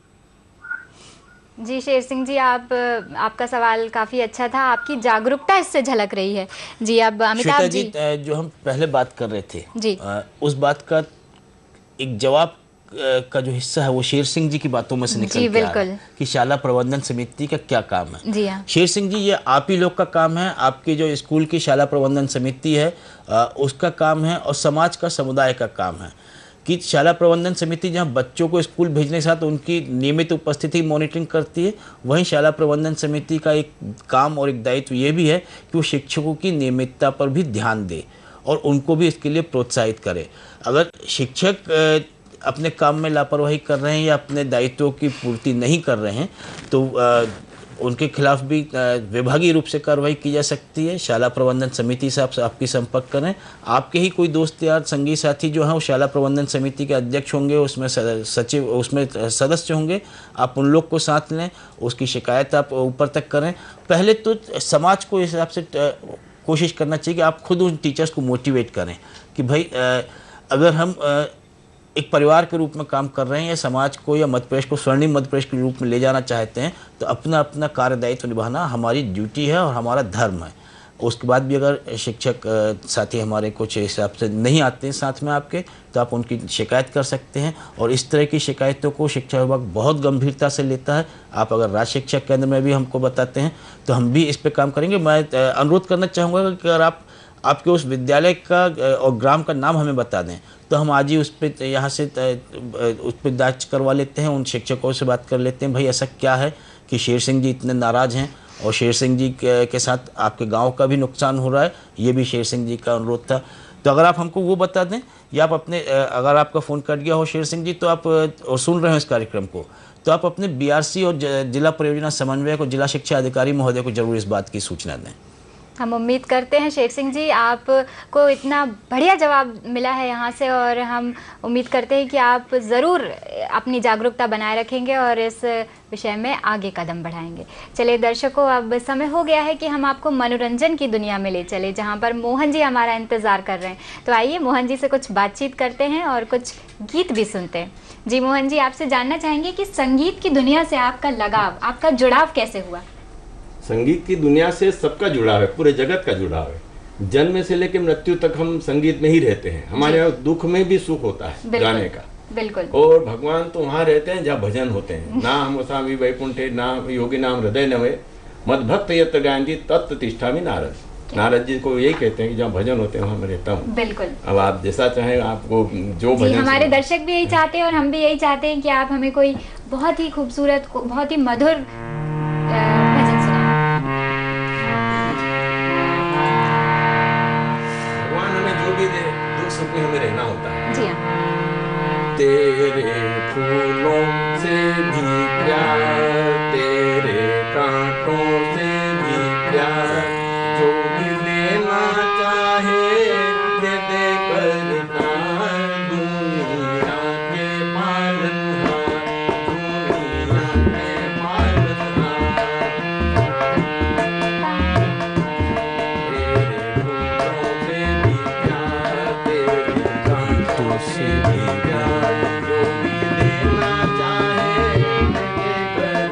[SPEAKER 1] जी शेर सिंह जी, आप आपका सवाल काफ़ी अच्छा था, आपकी जागरूकता इससे झलक रही है। जी अब अमिताभ
[SPEAKER 3] श्वेता
[SPEAKER 1] जी,
[SPEAKER 3] जी, अ, जो हम पहले बात कर रहे थे
[SPEAKER 1] जी।
[SPEAKER 3] अ, उस बात का एक जवाब अ, का जो हिस्सा है वो शेर सिंह जी की बातों में से निकल
[SPEAKER 1] जी,
[SPEAKER 3] के आ रहा
[SPEAKER 1] बिल्कुल।
[SPEAKER 3] है कि शाला प्रबंधन समिति का क्या काम है।
[SPEAKER 1] जी हाँ,
[SPEAKER 3] शेर सिंह जी, ये आप ही लोग का काम है, आपकी जो स्कूल की शाला प्रबंधन समिति है अ, उसका काम है, और समाज का समुदाय का काम है कि शाला प्रबंधन समिति जहां बच्चों को स्कूल भेजने के साथ उनकी नियमित उपस्थिति मॉनिटरिंग करती है, वहीं शाला प्रबंधन समिति का एक काम और एक दायित्व ये भी है कि वो शिक्षकों की नियमितता पर भी ध्यान दे और उनको भी इसके लिए प्रोत्साहित करे। अगर शिक्षक अ, अपने काम में लापरवाही कर रहे हैं या अपने दायित्वों की पूर्ति नहीं कर रहे हैं तो अ, उनके खिलाफ भी अ, विभागीय रूप से कार्रवाई की जा सकती है। शाला प्रबंधन समिति से आप आपकी संपर्क करें। आपके ही कोई दोस्त यार संगी साथी जो हैं वो शाला प्रबंधन समिति के अध्यक्ष होंगे, उसमें सचिव, उसमें सदस्य होंगे, आप उन लोग को साथ लें, उसकी शिकायत आप ऊपर तक करें। पहले तो समाज को इस हिसाब से अ, कोशिश करना चाहिए कि आप खुद उन टीचर्स को मोटिवेट करें कि भाई अ, अगर हम अ, एक परिवार के रूप में काम कर रहे हैं या समाज को या मध्य प्रदेश को स्वर्णिम मध्य प्रदेश के रूप में ले जाना चाहते हैं तो अपना अपना कार्य दायित्व निभाना हमारी ड्यूटी है और हमारा धर्म है। उसके बाद भी अगर शिक्षक अ, साथी हमारे कुछ हिसाब से नहीं आते हैं साथ में आपके, तो आप उनकी शिकायत कर सकते हैं, और इस तरह की शिकायतों को शिक्षा विभाग बहुत गंभीरता से लेता है। आप अगर राज्य शिक्षा केंद्र में भी हमको बताते हैं तो हम भी इस पर काम करेंगे। मैं अ, अनुरोध करना चाहूँगा कि अगर आप आपके उस विद्यालय का और ग्राम का नाम हमें बता दें तो हम आज ही उस पर यहाँ से उस पर जांच करवा लेते हैं, उन शिक्षकों से बात कर लेते हैं भाई ऐसा क्या है कि शेर सिंह जी इतने नाराज़ हैं और शेर सिंह जी के, के साथ आपके गांव का भी नुकसान हो रहा है। ये भी शेर सिंह जी का अनुरोध था। तो अगर आप हमको वो बता दें या आप अपने, अगर आपका फ़ोन कट गया हो शेर सिंह जी तो आप और सुन रहे हो इस कार्यक्रम को, तो आप अपने बीआरसी और जिला परियोजना समन्वयक और जिला शिक्षा अधिकारी महोदय को जरूर इस बात की सूचना दें।
[SPEAKER 1] हम उम्मीद करते हैं शेर सिंह जी आपको इतना बढ़िया जवाब मिला है यहाँ से, और हम उम्मीद करते हैं कि आप ज़रूर अपनी जागरूकता बनाए रखेंगे और इस विषय में आगे कदम बढ़ाएंगे। चलिए दर्शकों, अब समय हो गया है कि हम आपको मनोरंजन की दुनिया में ले चले, जहाँ पर मोहन जी हमारा इंतज़ार कर रहे हैं। तो आइए मोहन जी से कुछ बातचीत करते हैं और कुछ गीत भी सुनते हैं। जी मोहन जी, आपसे जानना चाहेंगे कि संगीत की दुनिया से आपका लगाव, आपका जुड़ाव कैसे हुआ?
[SPEAKER 2] संगीत की दुनिया से सबका जुड़ाव है, पूरे जगत का जुड़ाव है। जन्म से लेकर मृत्यु तक हम संगीत में ही रहते हैं। हमारे यहाँ दुख में भी सुख होता है गाने का।
[SPEAKER 1] बिल्कुल।
[SPEAKER 2] और भगवान तो वहाँ रहते हैं जहाँ भजन होते हैं। ना हम स्वामी वैकुंठे ना योगी नाम हृदय नवे मद भक्त यत्र गायन्ति तत् तिष्ठा में नारद। नारद जी को यही कहते हैं कि जहाँ भजन होते हैं वहाँ मैं रहता हूँ।
[SPEAKER 1] बिल्कुल।
[SPEAKER 2] अब आप जैसा चाहें, आपको जो भजन,
[SPEAKER 1] हमारे दर्शक भी यही चाहते हैं और हम भी यही चाहते हैं कि आप हमें कोई बहुत ही खूबसूरत, बहुत ही मधुर भजन सुनाएं।
[SPEAKER 2] भगवान हमें जो भी दे, दुख सुख में हमें रहना होता है।
[SPEAKER 1] जी हाँ।
[SPEAKER 2] तेरे फूलों से भी प्यार, तेरे कांटों से भी प्यार, जो भी लेना चाहे दे दे करतार, दुनिया के पालनहार, दुनिया के पालनहार। तेरे फूलों से भी प्यार, तेरे कांटों से भी प्यार, जो भी लेना चाहे दे दे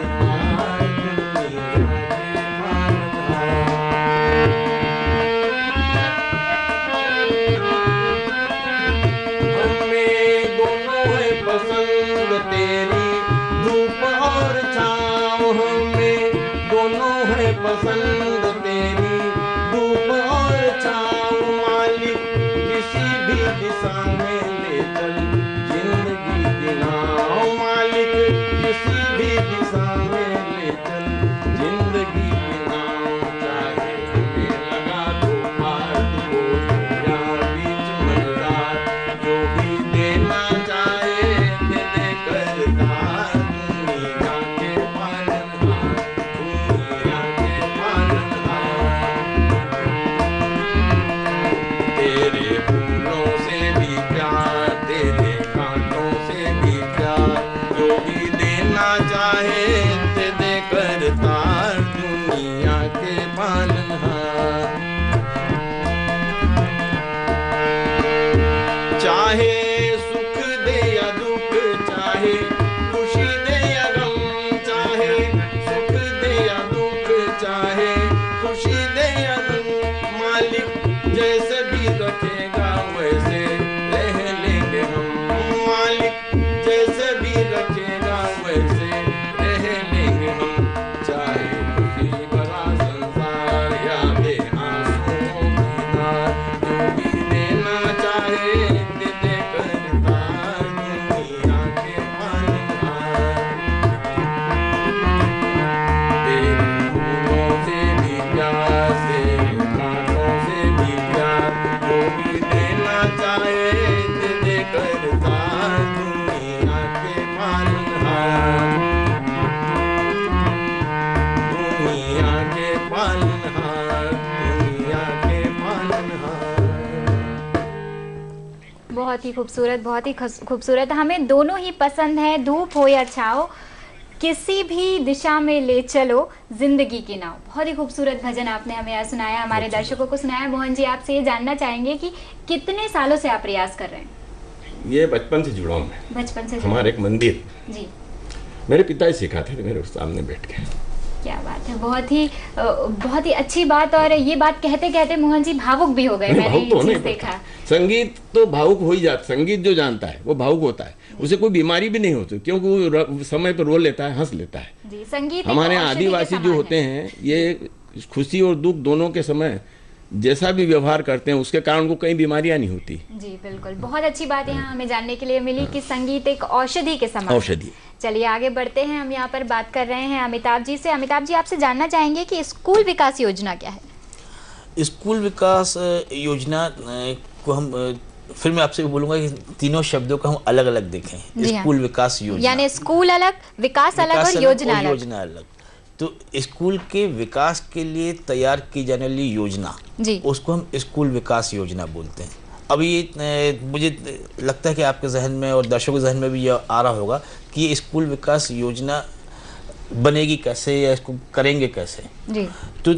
[SPEAKER 1] बहुत ही खूबसूरत, बहुत ही खूबसूरत। हमें दोनों ही पसंद है, धूप हो या छाओ, किसी भी दिशा में ले चलो जिंदगी की नाव। बहुत ही खूबसूरत भजन आपने हमें आज सुनाया, हमारे दर्शकों को सुनाया। मोहन जी, आपसे ये जानना चाहेंगे कि कितने सालों से आप प्रयास कर रहे हैं?
[SPEAKER 2] ये बचपन से जुड़ा हूँ मैं।
[SPEAKER 1] बचपन से?
[SPEAKER 2] हमारे एक मंदिर
[SPEAKER 1] जी,
[SPEAKER 2] मेरे पिता ही सिखाते थे, मेरे सामने बैठ के।
[SPEAKER 1] क्या बात है, बहुत ही बहुत ही अच्छी बात। और ये बात कहते कहते मोहन जी भावुक भी हो गए, मैंने ये चीज देखा।
[SPEAKER 2] संगीत तो भावुक हो ही जाता, संगीत जो जानता है वो भावुक होता है, उसे कोई बीमारी भी नहीं होती, क्योंकि वो समय पर रो लेता है, हंस लेता है।
[SPEAKER 1] जी, संगीत
[SPEAKER 2] हमारे आदिवासी जो होते हैं, ये खुशी और दुख दोनों के समय जैसा भी व्यवहार करते हैं, उसके कारण को कई बीमारियां नहीं होती।
[SPEAKER 1] जी बिल्कुल, बहुत अच्छी बात यहाँ हमें जानने के लिए मिली कि संगीत एक औषधि के समान।
[SPEAKER 2] औषधि।
[SPEAKER 1] चलिए आगे बढ़ते हैं, हम यहाँ पर बात कर रहे हैं अमिताभ जी से। अमिताभ जी, आपसे जानना चाहेंगे कि स्कूल विकास योजना क्या है?
[SPEAKER 3] स्कूल विकास योजना को हम फिर मैं आपसे बोलूंगा कि तीनों शब्दों को हम अलग अलग देखें। स्कूल विकास योजना
[SPEAKER 1] यानी स्कूल अलग, विकास अलग और योजना अलग।
[SPEAKER 3] योजना अलग। तो स्कूल के विकास के लिए तैयार की जाने वाली योजना, उसको हम स्कूल विकास योजना बोलते हैं। अभी ये मुझे लगता है कि आपके जहन में और दर्शकों के जहन में भी ये आ रहा होगा कि ये स्कूल विकास योजना बनेगी कैसे या इसको करेंगे कैसे।
[SPEAKER 1] जी।
[SPEAKER 3] तो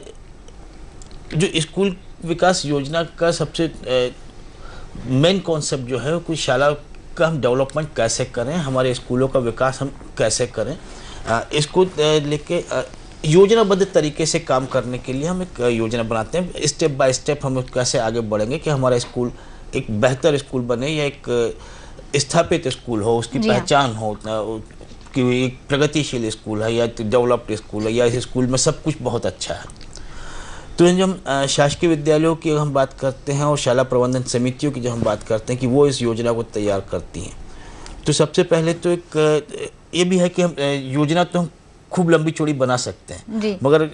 [SPEAKER 3] जो स्कूल विकास योजना का सबसे मेन कॉन्सेप्ट जो है, कोई शाला का हम डेवलपमेंट कैसे करें, हमारे स्कूलों का विकास हम कैसे करें, इसको लेके योजनाबद्ध तरीके से काम करने के लिए हम एक योजना बनाते हैं। स्टेप बाय स्टेप हम कैसे आगे बढ़ेंगे कि हमारा स्कूल एक बेहतर स्कूल बने या एक स्थापित स्कूल हो, उसकी पहचान हो कि एक प्रगतिशील स्कूल है या डेवलप्ड स्कूल है या इस स्कूल में सब कुछ बहुत अच्छा है। तो जब हम शासकीय विद्यालयों की हम बात करते हैं और शाला प्रबंधन समितियों की जब हम बात करते हैं कि वो इस योजना को तैयार करती हैं, तो सबसे पहले तो एक ये भी है कि हम योजना तो हम खूब लंबी चौड़ी बना सकते हैं, मगर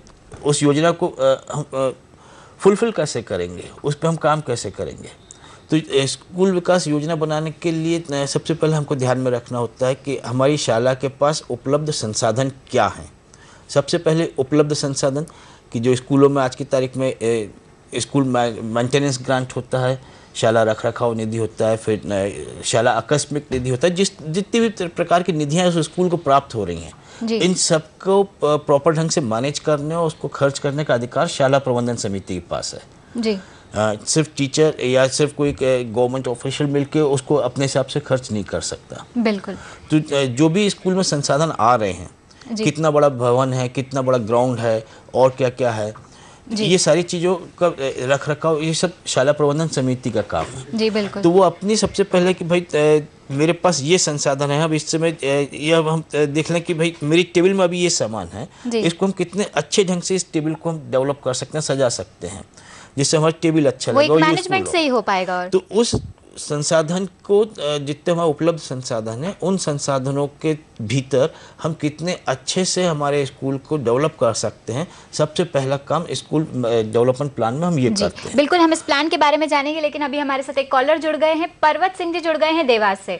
[SPEAKER 3] उस योजना को हम फुलफिल कैसे करेंगे, उस पर हम काम कैसे करेंगे। तो स्कूल विकास योजना बनाने के लिए सबसे पहले हमको ध्यान में रखना होता है कि हमारी शाला के पास उपलब्ध संसाधन क्या हैं। सबसे पहले उपलब्ध संसाधन कि जो स्कूलों में आज की तारीख में ए, स्कूल मेंटेनेंस ग्रांट होता है, शाला रख रखाव निधि होता है, फिर शाला आकस्मिक निधि होता है, जिस जितनी भी प्रकार की निधियाँ उस स्कूल को प्राप्त हो रही हैं, इन सबको प्रॉपर ढंग से मैनेज करने और उसको खर्च करने का अधिकार शाला प्रबंधन समिति के पास है। जी। आ, सिर्फ टीचर या सिर्फ कोई गवर्नमेंट ऑफिशियल मिलके उसको अपने हिसाब से खर्च नहीं कर सकता।
[SPEAKER 1] बिल्कुल।
[SPEAKER 3] तो जो भी स्कूल में संसाधन आ रहे हैं, कितना बड़ा भवन है, कितना बड़ा ग्राउंड है और क्या क्या है, ये सारी चीज़ों का रख रखाव, ये सब शाला प्रबंधन समिति का काम है।
[SPEAKER 1] जी बिल्कुल।
[SPEAKER 3] तो वो अपनी सबसे पहले कि भाई मेरे पास ये संसाधन है, अब इस समय ये अब हम देख लें कि भाई मेरी टेबल में अभी ये सामान है, इसको हम कितने अच्छे ढंग से इस टेबल को हम डेवलप कर सकते हैं, सजा सकते हैं, जिससे हमारा टेबल अच्छा लगे और
[SPEAKER 1] मैनेजमेंट से ही हो पाएगा। और
[SPEAKER 3] तो उस संसाधन को, जितने हमारे उपलब्ध संसाधन हैं, उन संसाधनों के भीतर हम कितने अच्छे से हमारे स्कूल को डेवलप कर सकते हैं, सबसे पहला काम स्कूल डेवलपमेंट प्लान में हम ये करते हैं।
[SPEAKER 1] बिल्कुल, हम इस प्लान के बारे में जानेंगे, लेकिन अभी हमारे साथ एक कॉलर जुड़ गए हैं। पर्वत सिंह जी जुड़ गए हैं देवास से।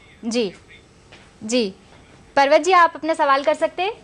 [SPEAKER 1] जी जी पर्वत जी, आप अपना सवाल कर सकते हैं।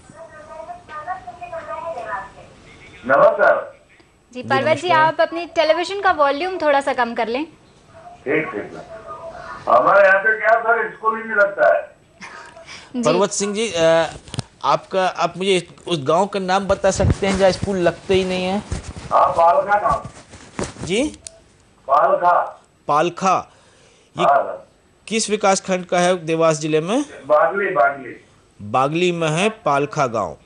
[SPEAKER 4] नमस्कार
[SPEAKER 1] जी पर्वत जी, आप अपनी टेलीविजन का वॉल्यूम थोड़ा सा कम कर लें।
[SPEAKER 4] ठीक ठीक। हमारे यहाँ पे क्या सर स्कूल ही नहीं लगता है।
[SPEAKER 3] पर्वत सिंह जी, आपका आप मुझे उस गांव का नाम बता सकते हैं जहाँ स्कूल लगते ही नहीं है?
[SPEAKER 4] हाँ, पालखा नाम।
[SPEAKER 3] जी
[SPEAKER 4] पालखा।
[SPEAKER 3] पालखा ये किस विकास खंड का है देवास जिले में?
[SPEAKER 4] बागली। बागली
[SPEAKER 3] बागली में है पालखा गांव।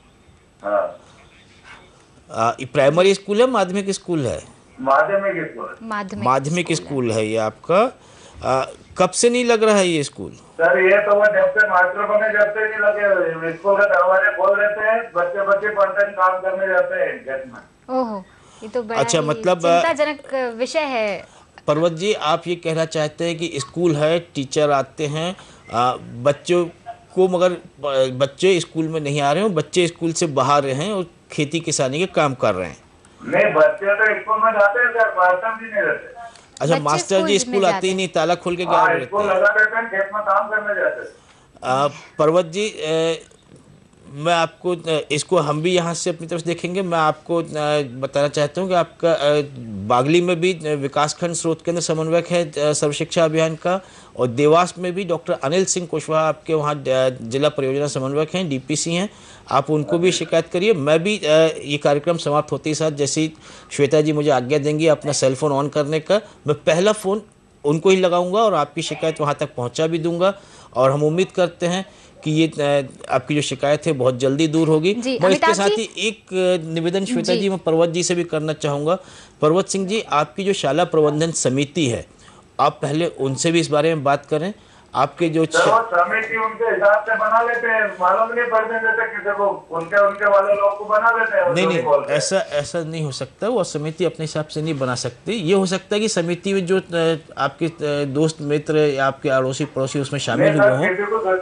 [SPEAKER 4] हाँ।
[SPEAKER 3] ये प्राइमरी स्कूल है, माध्यमिक स्कूल है?
[SPEAKER 4] माध्यमिक स्कूल।
[SPEAKER 3] माध्यमिक स्कूल है ये आपका। आ, कब से नहीं लग रहा है ये स्कूल?
[SPEAKER 4] सर ये तो वो जब से मास्टर बने जब से नहीं लगे, स्कूल के दरवाजे खोल देते हैं, बच्चे बच्चे पढ़ते हैं, काम करने जाते हैं गेट में।
[SPEAKER 1] ओहो, ये तो बड़ा
[SPEAKER 3] अच्छा, मतलब
[SPEAKER 1] चिंताजनक विषय है।
[SPEAKER 3] पर्वत जी, आप ये कहना चाहते हैं कि स्कूल है, टीचर आते हैं, आ, बच्चों को, मगर बच्चे स्कूल में नहीं आ रहे हैं, बच्चे स्कूल से बाहर रहे हैं और खेती किसानी के काम कर रहे हैं।
[SPEAKER 4] नहीं, बच्चे तो स्कूल में जाते हैं सर, मास्टर भी नहीं रहते।
[SPEAKER 3] अच्छा, मास्टर जी स्कूल आते ही नहीं, ताला खोल के गायब रहते हैं,
[SPEAKER 4] लगा देते हैं, खेत में काम करने जाते हैं।
[SPEAKER 3] पर्वत जी, मैं आपको इसको हम भी यहाँ से अपनी तरफ से देखेंगे। मैं आपको बताना चाहता हूँ कि आपका बागली में भी विकासखंड स्रोत केंद्र समन्वयक है सर्व शिक्षा अभियान का, और देवास में भी डॉक्टर अनिल सिंह कुशवाहा आपके वहाँ जिला परियोजना समन्वयक हैं, डीपीसी हैं। आप उनको भी शिकायत करिए। मैं भी ये कार्यक्रम समाप्त होते ही साथ जैसे ही श्वेता जी मुझे आज्ञा देंगी अपना सेल फोन ऑन करने का, मैं पहला फ़ोन उनको ही लगाऊंगा और आपकी शिकायत वहाँ तक पहुँचा भी दूंगा। और हम उम्मीद करते हैं कि ये आपकी जो शिकायत है बहुत जल्दी दूर होगी। मैं इसके साथ ही एक निवेदन श्वेता जी, जी मैं पर्वत जी से भी करना चाहूँगा। पर्वत सिंह जी, आपकी जो शाला प्रबंधन समिति है, आप पहले उनसे भी इस बारे में बात करें। आपके जो
[SPEAKER 5] समिति उनके हिसाब से बना लेते हैं, मालूम नहीं पड़ने देते किसी को, उनके उनके वाले लोग को बना देते हैं।
[SPEAKER 3] नहीं नहीं, ऐसा ऐसा नहीं हो सकता। वो समिति अपने हिसाब से नहीं बना सकती। ये हो सकता है कि समिति में जो आपके दोस्त मित्र या आपके अड़ोसी पड़ोसी उसमें शामिल हुए हों,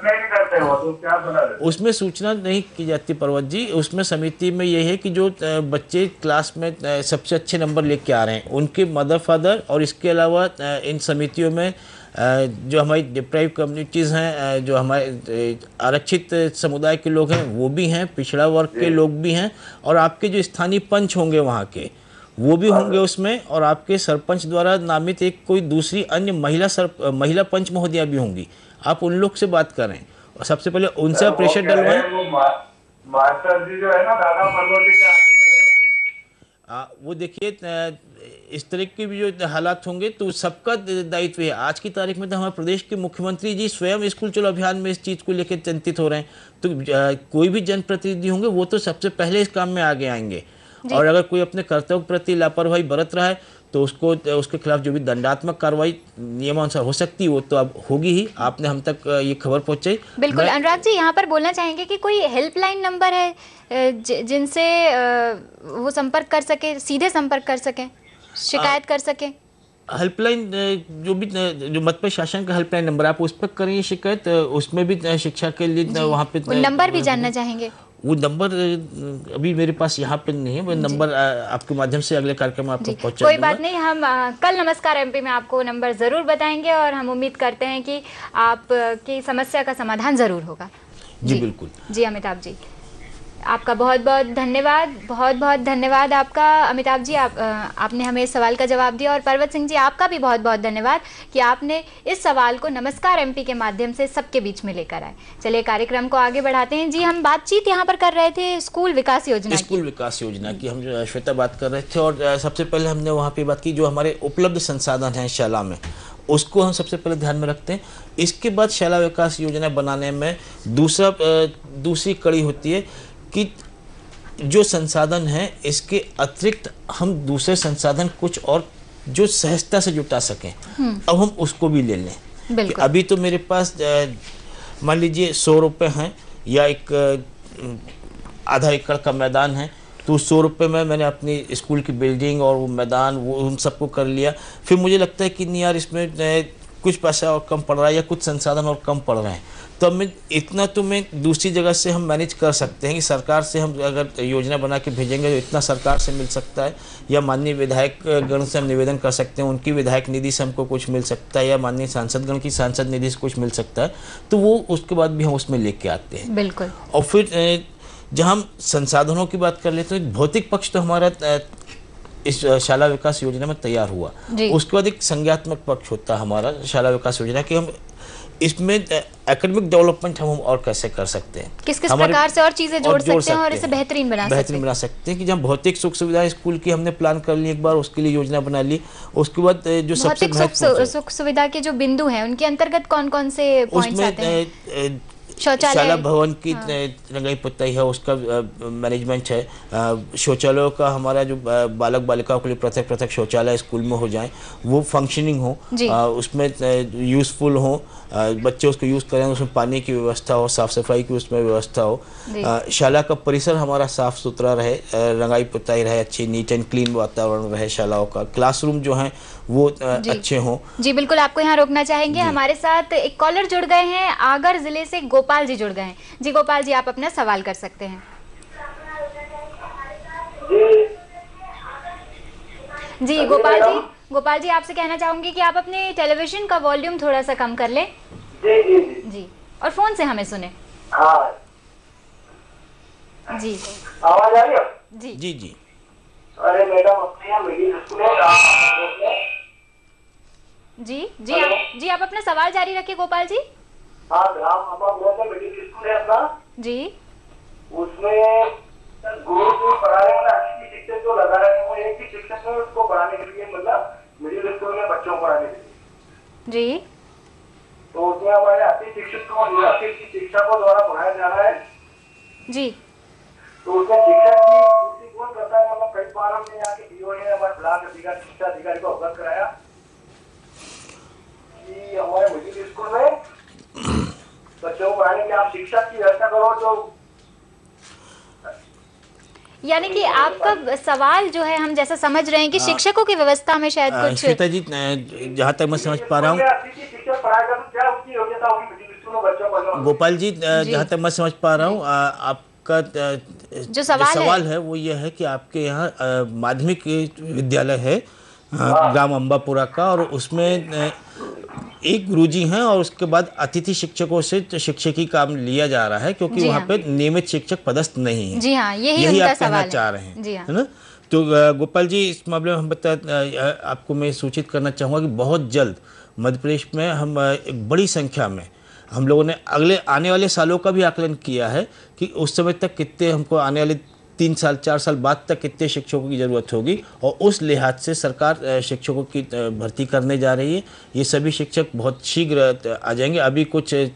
[SPEAKER 3] उसमें सूचना नहीं की जाती। पर्वत जी, उसमें समिति में ये है कि जो बच्चे क्लास में सबसे अच्छे नंबर लेके आ रहे हैं उनके मदर फादर, और इसके अलावा इन समितियों में जो हमारी डिप्राइव कम्युनिटीज़ हैं, जो हमारे आरक्षित समुदाय के लोग हैं वो भी हैं, पिछड़ा वर्ग के लोग भी हैं, और आपके जो स्थानीय पंच होंगे वहाँ के वो भी होंगे उसमें, और आपके सरपंच द्वारा नामित एक कोई दूसरी अन्य महिला सर महिला पंच महोदया भी होंगी। आप उन लोग से बात करें और सबसे पहले उनसे प्रेशर डलवाएं।
[SPEAKER 5] मास्टर जी जो है ना दादा परवती के आदमी है।
[SPEAKER 3] आ, वो देखिए इस तरह के भी जो हालात होंगे तो सबका दायित्व है। आज की तारीख में तो हमारे प्रदेश के मुख्यमंत्री जी स्वयं स्कूल चलो अभियान में इस चीज़ को लेकर चिंतित हो रहे हैं। तो आ, कोई भी जनप्रतिनिधि होंगे वो तो सबसे पहले इस काम में आगे आएंगे, और अगर कोई अपने कर्तव्य के प्रति लापरवाही बरत रहा है तो उसको उसके खिलाफ जो भी दंडात्मक कार्रवाई नियमानुसार हो सकती है वो तो अब होगी ही। आपने हम तक ये खबर पहुंचाई।
[SPEAKER 1] बिल्कुल अनुराग जी, यहाँ पर बोलना चाहेंगे कि कोई हेल्पलाइन नंबर है जिनसे वो संपर्क कर सके, सीधे संपर्क कर सके, शिकायत कर सके?
[SPEAKER 3] हेल्पलाइन जो भी जो मध्य शासन का हेल्पलाइन नंबर आप उस पर करेंगे शिकायत, उसमें भी शिक्षा के लिए वहाँ पे
[SPEAKER 1] नंबर भी जानना चाहेंगे।
[SPEAKER 3] वो नंबर अभी मेरे पास यहाँ पे नहीं है, वो नंबर आपके माध्यम से अगले कार्यक्रम में आपको पहुँचा
[SPEAKER 1] कोई बात नहीं, हम आ, कल नमस्कार एमपी में आपको नंबर ज़रूर बताएंगे, और हम उम्मीद करते हैं कि आपकी समस्या का समाधान ज़रूर होगा।
[SPEAKER 3] जी, जी बिल्कुल।
[SPEAKER 1] जी अमिताभ जी, आपका बहुत बहुत धन्यवाद, बहुत बहुत धन्यवाद आपका अमिताभ जी। आप आपने हमें इस सवाल का जवाब दिया, और पर्वत सिंह जी आपका भी बहुत बहुत धन्यवाद कि आपने इस सवाल को नमस्कार एमपी के माध्यम से सबके बीच में लेकर आए। चलिए कार्यक्रम को आगे बढ़ाते हैं। जी, हम बातचीत यहाँ पर कर रहे थे स्कूल विकास योजना
[SPEAKER 3] स्कूल विकास योजना की हम जो श्वेता बात कर रहे थे, और सबसे पहले हमने वहाँ पर बात की जो हमारे उपलब्ध संसाधन हैं शाला में, उसको हम सबसे पहले ध्यान में रखते हैं। इसके बाद शाला विकास योजना बनाने में दूसरा दूसरी कड़ी होती है कि जो संसाधन हैं इसके अतिरिक्त हम दूसरे संसाधन कुछ और जो सहजता से जुटा सकें, अब हम उसको भी ले लें। कि अभी तो मेरे पास मान लीजिए सौ रुपये हैं या एक आधा एकड़ का मैदान है, तो सौ रुपये में मैंने अपनी स्कूल की बिल्डिंग और वो मैदान वो उन सबको कर लिया। फिर मुझे लगता है कि नहीं यार इसमें कुछ पैसा और कम पड़ रहा है या कुछ संसाधन और कम पड़ रहे हैं, तो अब मैं इतना तो मैं दूसरी जगह से हम मैनेज कर सकते हैं कि सरकार से हम अगर योजना बना के भेजेंगे तो इतना सरकार से मिल सकता है, या माननीय विधायक गण से हम निवेदन कर सकते हैं उनकी विधायक निधि से हमको कुछ मिल सकता है, या माननीय सांसदगण की सांसद निधि से कुछ मिल सकता है, तो वो उसके बाद भी हम उसमें लेके आते हैं।
[SPEAKER 1] बिल्कुल।
[SPEAKER 3] और फिर जहाँ हम संसाधनों की बात कर लेते हैं, भौतिक पक्ष तो हमारा इस शाला विकास योजना में तैयार हुआ, उसके बाद एक संज्ञात्मक पक्ष होता है हमारा शाला विकास योजना कि हम इसमें एकेडमिक डेवलपमेंट हम और कैसे कर सकते हैं,
[SPEAKER 1] किस किस प्रकार से और चीजें जोड़ सकते हैं और इसे बेहतरीन बना
[SPEAKER 3] बेहतरीन बना सकते हैं। कि जब भौतिक सुख सुविधाएं स्कूल की हमने प्लान कर ली, एक बार उसके लिए योजना बना ली, उसके बाद जो सबसे
[SPEAKER 1] महत्वपूर्ण सुख सुविधा के जो बिंदु हैं उनके अंतर्गत कौन कौन से पॉइंट्स आते हैं?
[SPEAKER 3] शाला भवन की रंगाई पुताई है, उसका मैनेजमेंट है। शौचालयों का हमारा जो बालक बालिकाओं के लिए पृथक पृथक शौचालय स्कूल में हो जाएं, वो फंक्शनिंग हो, उसमें यूज़फुल हो, बच्चे उसको यूज़ करें, उसमें पानी की व्यवस्था हो, साफ़ सफाई की उसमें व्यवस्था हो। शाला का परिसर हमारा साफ़ सुथरा रहे, रंगाई पुताई रहे, अच्छी नीट एंड क्लीन वातावरण रहे शालाओं का। क्लासरूम जो हैं वो अच्छे हों।
[SPEAKER 1] जी बिल्कुल, आपको यहाँ रोकना चाहेंगे। हमारे साथ एक कॉलर जुड़ गए हैं, आगर जिले से गोपाल जी जुड़ गए हैं। जी गोपाल जी, आप अपना सवाल कर सकते हैं। जी गोपाल जी गोपाल जी आपसे कहना चाहूंगी कि आप अपने टेलीविजन का वॉल्यूम थोड़ा सा कम कर ले।
[SPEAKER 5] जी जी
[SPEAKER 1] जी, और फोन से हमें सुने।
[SPEAKER 5] हाँ
[SPEAKER 1] जी
[SPEAKER 5] आवाज आ रही है?
[SPEAKER 1] जी
[SPEAKER 3] जी जी
[SPEAKER 5] अरे मैडम, अपने यहाँ मिडिल स्कूल है।
[SPEAKER 1] जी जी आप जी आप अपना सवाल जारी रखिए गोपाल जी।
[SPEAKER 5] हाँ, ग्राम अम्बा ब्लॉक में मिडिल स्कूल है अपना।
[SPEAKER 1] जी
[SPEAKER 5] उसमें गुरु जी पढ़ाने वाला अच्छी शिक्षक जो लगा रहे हैं, वो एक ही शिक्षक है उसको पढ़ाने के लिए, मतलब मिडिल स्कूल में बच्चों को पढ़ाने के लिए।
[SPEAKER 1] जी
[SPEAKER 5] तो उसमें हमारे अस्सी शिक्षक को अस्सी शिक्षकों द्वारा पढ़ाया जा रहा है।
[SPEAKER 1] जी
[SPEAKER 5] तो उसमें शिक्षक की पूर्ति कौन करता है? मतलब कई बार हमने यहाँ के डीओ ने हमारे ब्लॉक अधिकारी शिक्षा अधिकारी को अवगत कराया कि हमारे मिडिल स्कूल में बच्चों को पढ़ाने के लिए आप शिक्षक की व्यवस्था करो। जो
[SPEAKER 1] यानी कि आपका सवाल जो है, हम जैसा समझ रहे हैं कि शिक्षकों की व्यवस्था में शायद
[SPEAKER 3] अ,
[SPEAKER 1] कुछ।
[SPEAKER 3] श्वेता जी, जहाँ तक मैं समझ पा रहा हूँ,
[SPEAKER 5] शिक्षक पढ़ाएगा तो क्या उसकी योग्यता होगी मिडिल स्कूल में बच्चों को?
[SPEAKER 3] गोपाल जी, जहाँ तक मैं समझ पा रहा हूँ, अ, आपका अ,
[SPEAKER 1] जो सवाल
[SPEAKER 3] सवाल
[SPEAKER 1] है
[SPEAKER 3] है वो ये है कि आपके यहाँ अ, माध्यमिक विद्यालय है अ, ग्राम अम्बापुरा का, और उसमें अ, एक गुरुजी हैं और उसके बाद अतिथि शिक्षकों से शिक्षकी काम लिया जा रहा है, क्योंकि
[SPEAKER 1] जी
[SPEAKER 3] वहाँ
[SPEAKER 1] हाँ।
[SPEAKER 3] पे नियमित शिक्षक पदस्थ नहीं है।
[SPEAKER 1] जी हाँ, यही
[SPEAKER 3] यही
[SPEAKER 1] उनका
[SPEAKER 3] आप कहना
[SPEAKER 1] सवाल है।
[SPEAKER 3] चाह रहे हैं,
[SPEAKER 1] जी हाँ।
[SPEAKER 3] है ना? तो अ, गोपाल जी, इस मामले में हम बता अ, आपको मैं सूचित करना चाहूँगा कि बहुत जल्द मध्य प्रदेश में हम अ, एक बड़ी संख्या में हम लोगों ने अगले आने वाले सालों का भी आकलन किया है कि उस समय तक कितने, हमको आने वाले तीन साल चार साल बाद तक कितने शिक्षकों की ज़रूरत होगी, और उस लिहाज से सरकार अ, शिक्षकों की अ, भर्ती करने जा रही है। ये सभी शिक्षक बहुत शीघ्र अ, आ जाएंगे। अभी कुछ अ,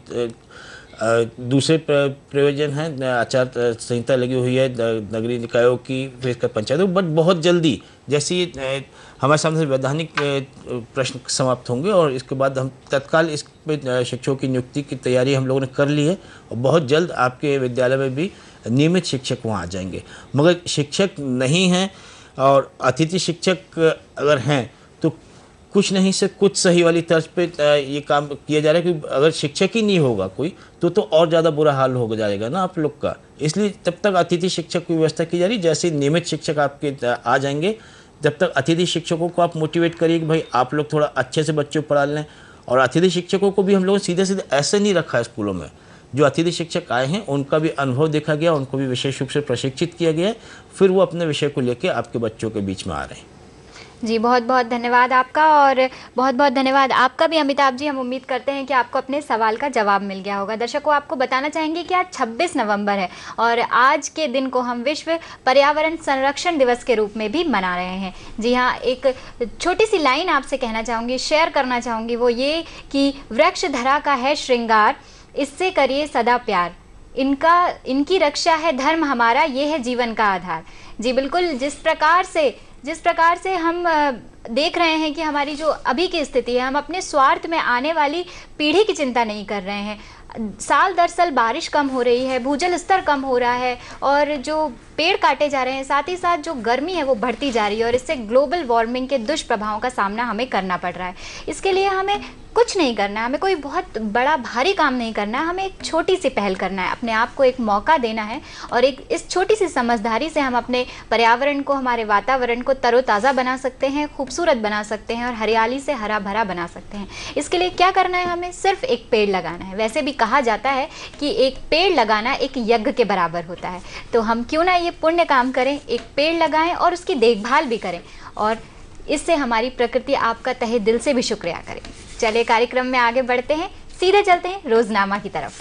[SPEAKER 3] अ, दूसरे प्र- प्रयोजन हैं, अ, आचार अ, संहिता लगी हुई है द- नगरीय निकायों की, फिर इसका पंचायतों, बट बहुत जल्दी जैसी अ, हमारे सामने वैधानिक अ, प्रश्न समाप्त होंगे और इसके बाद हम तत्काल इस पे अ, शिक्षकों की नियुक्ति की तैयारी हम लोगों ने कर ली है, और बहुत जल्द आपके विद्यालय में भी नियमित शिक्षक वहाँ आ जाएंगे। मगर शिक्षक नहीं हैं और अतिथि शिक्षक अगर हैं तो कुछ नहीं से कुछ सही वाली तर्ज पे अ, ये काम किया जा रहा है, क्योंकि अगर शिक्षक ही नहीं होगा कोई तो तो और ज़्यादा बुरा हाल हो जाएगा ना आप लोग का। इसलिए तब तक अतिथि शिक्षक की व्यवस्था की जा रही है। जैसे नियमित शिक्षक आपके अ, आ जाएंगे, तब तक अतिथि शिक्षकों को आप मोटिवेट करिए कि भाई आप लोग थोड़ा अच्छे से बच्चों को पढ़ा लें। और अतिथि शिक्षकों को भी हम लोगों ने सीधे सीधे ऐसे नहीं रखा है स्कूलों में। जो अतिथि शिक्षक आए हैं उनका भी अनुभव देखा गया, उनको भी विशेष रूप से प्रशिक्षित किया गया है, फिर वो अपने विषय को लेकर आपके बच्चों के बीच में आ रहे हैं।
[SPEAKER 1] जी बहुत बहुत धन्यवाद आपका, और बहुत बहुत धन्यवाद आपका भी अमिताभ जी। हम उम्मीद करते हैं कि आपको अपने सवाल का जवाब मिल गया होगा। दर्शकों, आपको बताना चाहेंगे कि आज छब्बीस नवंबर है और आज के दिन को हम विश्व पर्यावरण संरक्षण दिवस के रूप में भी मना रहे हैं। जी हाँ, एक छोटी सी लाइन आपसे कहना चाहूँगी, शेयर करना चाहूँगी, वो ये कि वृक्ष धरा का है श्रृंगार, इससे करिए सदा प्यार, इनका इनकी रक्षा है धर्म हमारा, ये है जीवन का आधार। जी बिल्कुल, जिस प्रकार से जिस प्रकार से हम देख रहे हैं कि हमारी जो अभी की स्थिति है, हम अपने स्वार्थ में आने वाली पीढ़ी की चिंता नहीं कर रहे हैं। साल दर साल बारिश कम हो रही है, भूजल स्तर कम हो रहा है, और जो पेड़ काटे जा रहे हैं, साथ ही साथ जो गर्मी है वो बढ़ती जा रही है, और इससे ग्लोबल वार्मिंग के दुष्प्रभावों का सामना हमें करना पड़ रहा है। इसके लिए हमें कुछ नहीं करना है, हमें कोई बहुत बड़ा भारी काम नहीं करना है, हमें एक छोटी सी पहल करना है, अपने आप को एक मौका देना है, और एक इस छोटी सी समझदारी से हम अपने पर्यावरण को, हमारे वातावरण को तरोताज़ा बना सकते हैं, खूबसूरत बना सकते हैं, और हरियाली से हरा भरा बना सकते हैं। इसके लिए क्या करना है? हमें सिर्फ एक पेड़ लगाना है। वैसे भी कहा जाता है कि एक पेड़ लगाना एक यज्ञ के बराबर होता है, तो हम क्यों ना ये पुण्य काम करें, एक पेड़ लगाएं और उसकी देखभाल भी करें, और इससे हमारी प्रकृति आपका तहे दिल से भी शुक्रिया करें। चलिए कार्यक्रम में आगे बढ़ते हैं, सीधे चलते हैं रोजनामा की तरफ।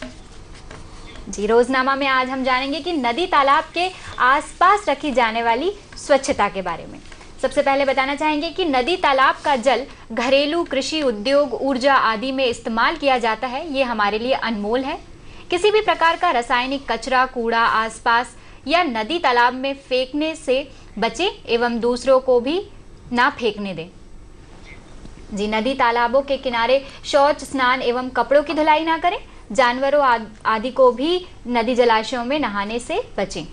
[SPEAKER 1] जी, रोजनामा में आज हम जानेंगे कि नदी तालाब के आसपास रखी जाने वाली स्वच्छता के बारे में। सबसे पहले बताना चाहेंगे कि नदी तालाब का जल घरेलू, कृषि, उद्योग, ऊर्जा आदि में इस्तेमाल किया जाता है। ये हमारे लिए अनमोल है। किसी भी प्रकार का रासायनिक कचरा, कूड़ा आसपास या नदी तालाब में फेंकने से बचें एवं दूसरों को भी ना फेंकने दें। जी, नदी तालाबों के किनारे शौच, स्नान एवं कपड़ों की धुलाई ना करें। जानवरों आदि को भी नदी जलाशयों में नहाने से बचें।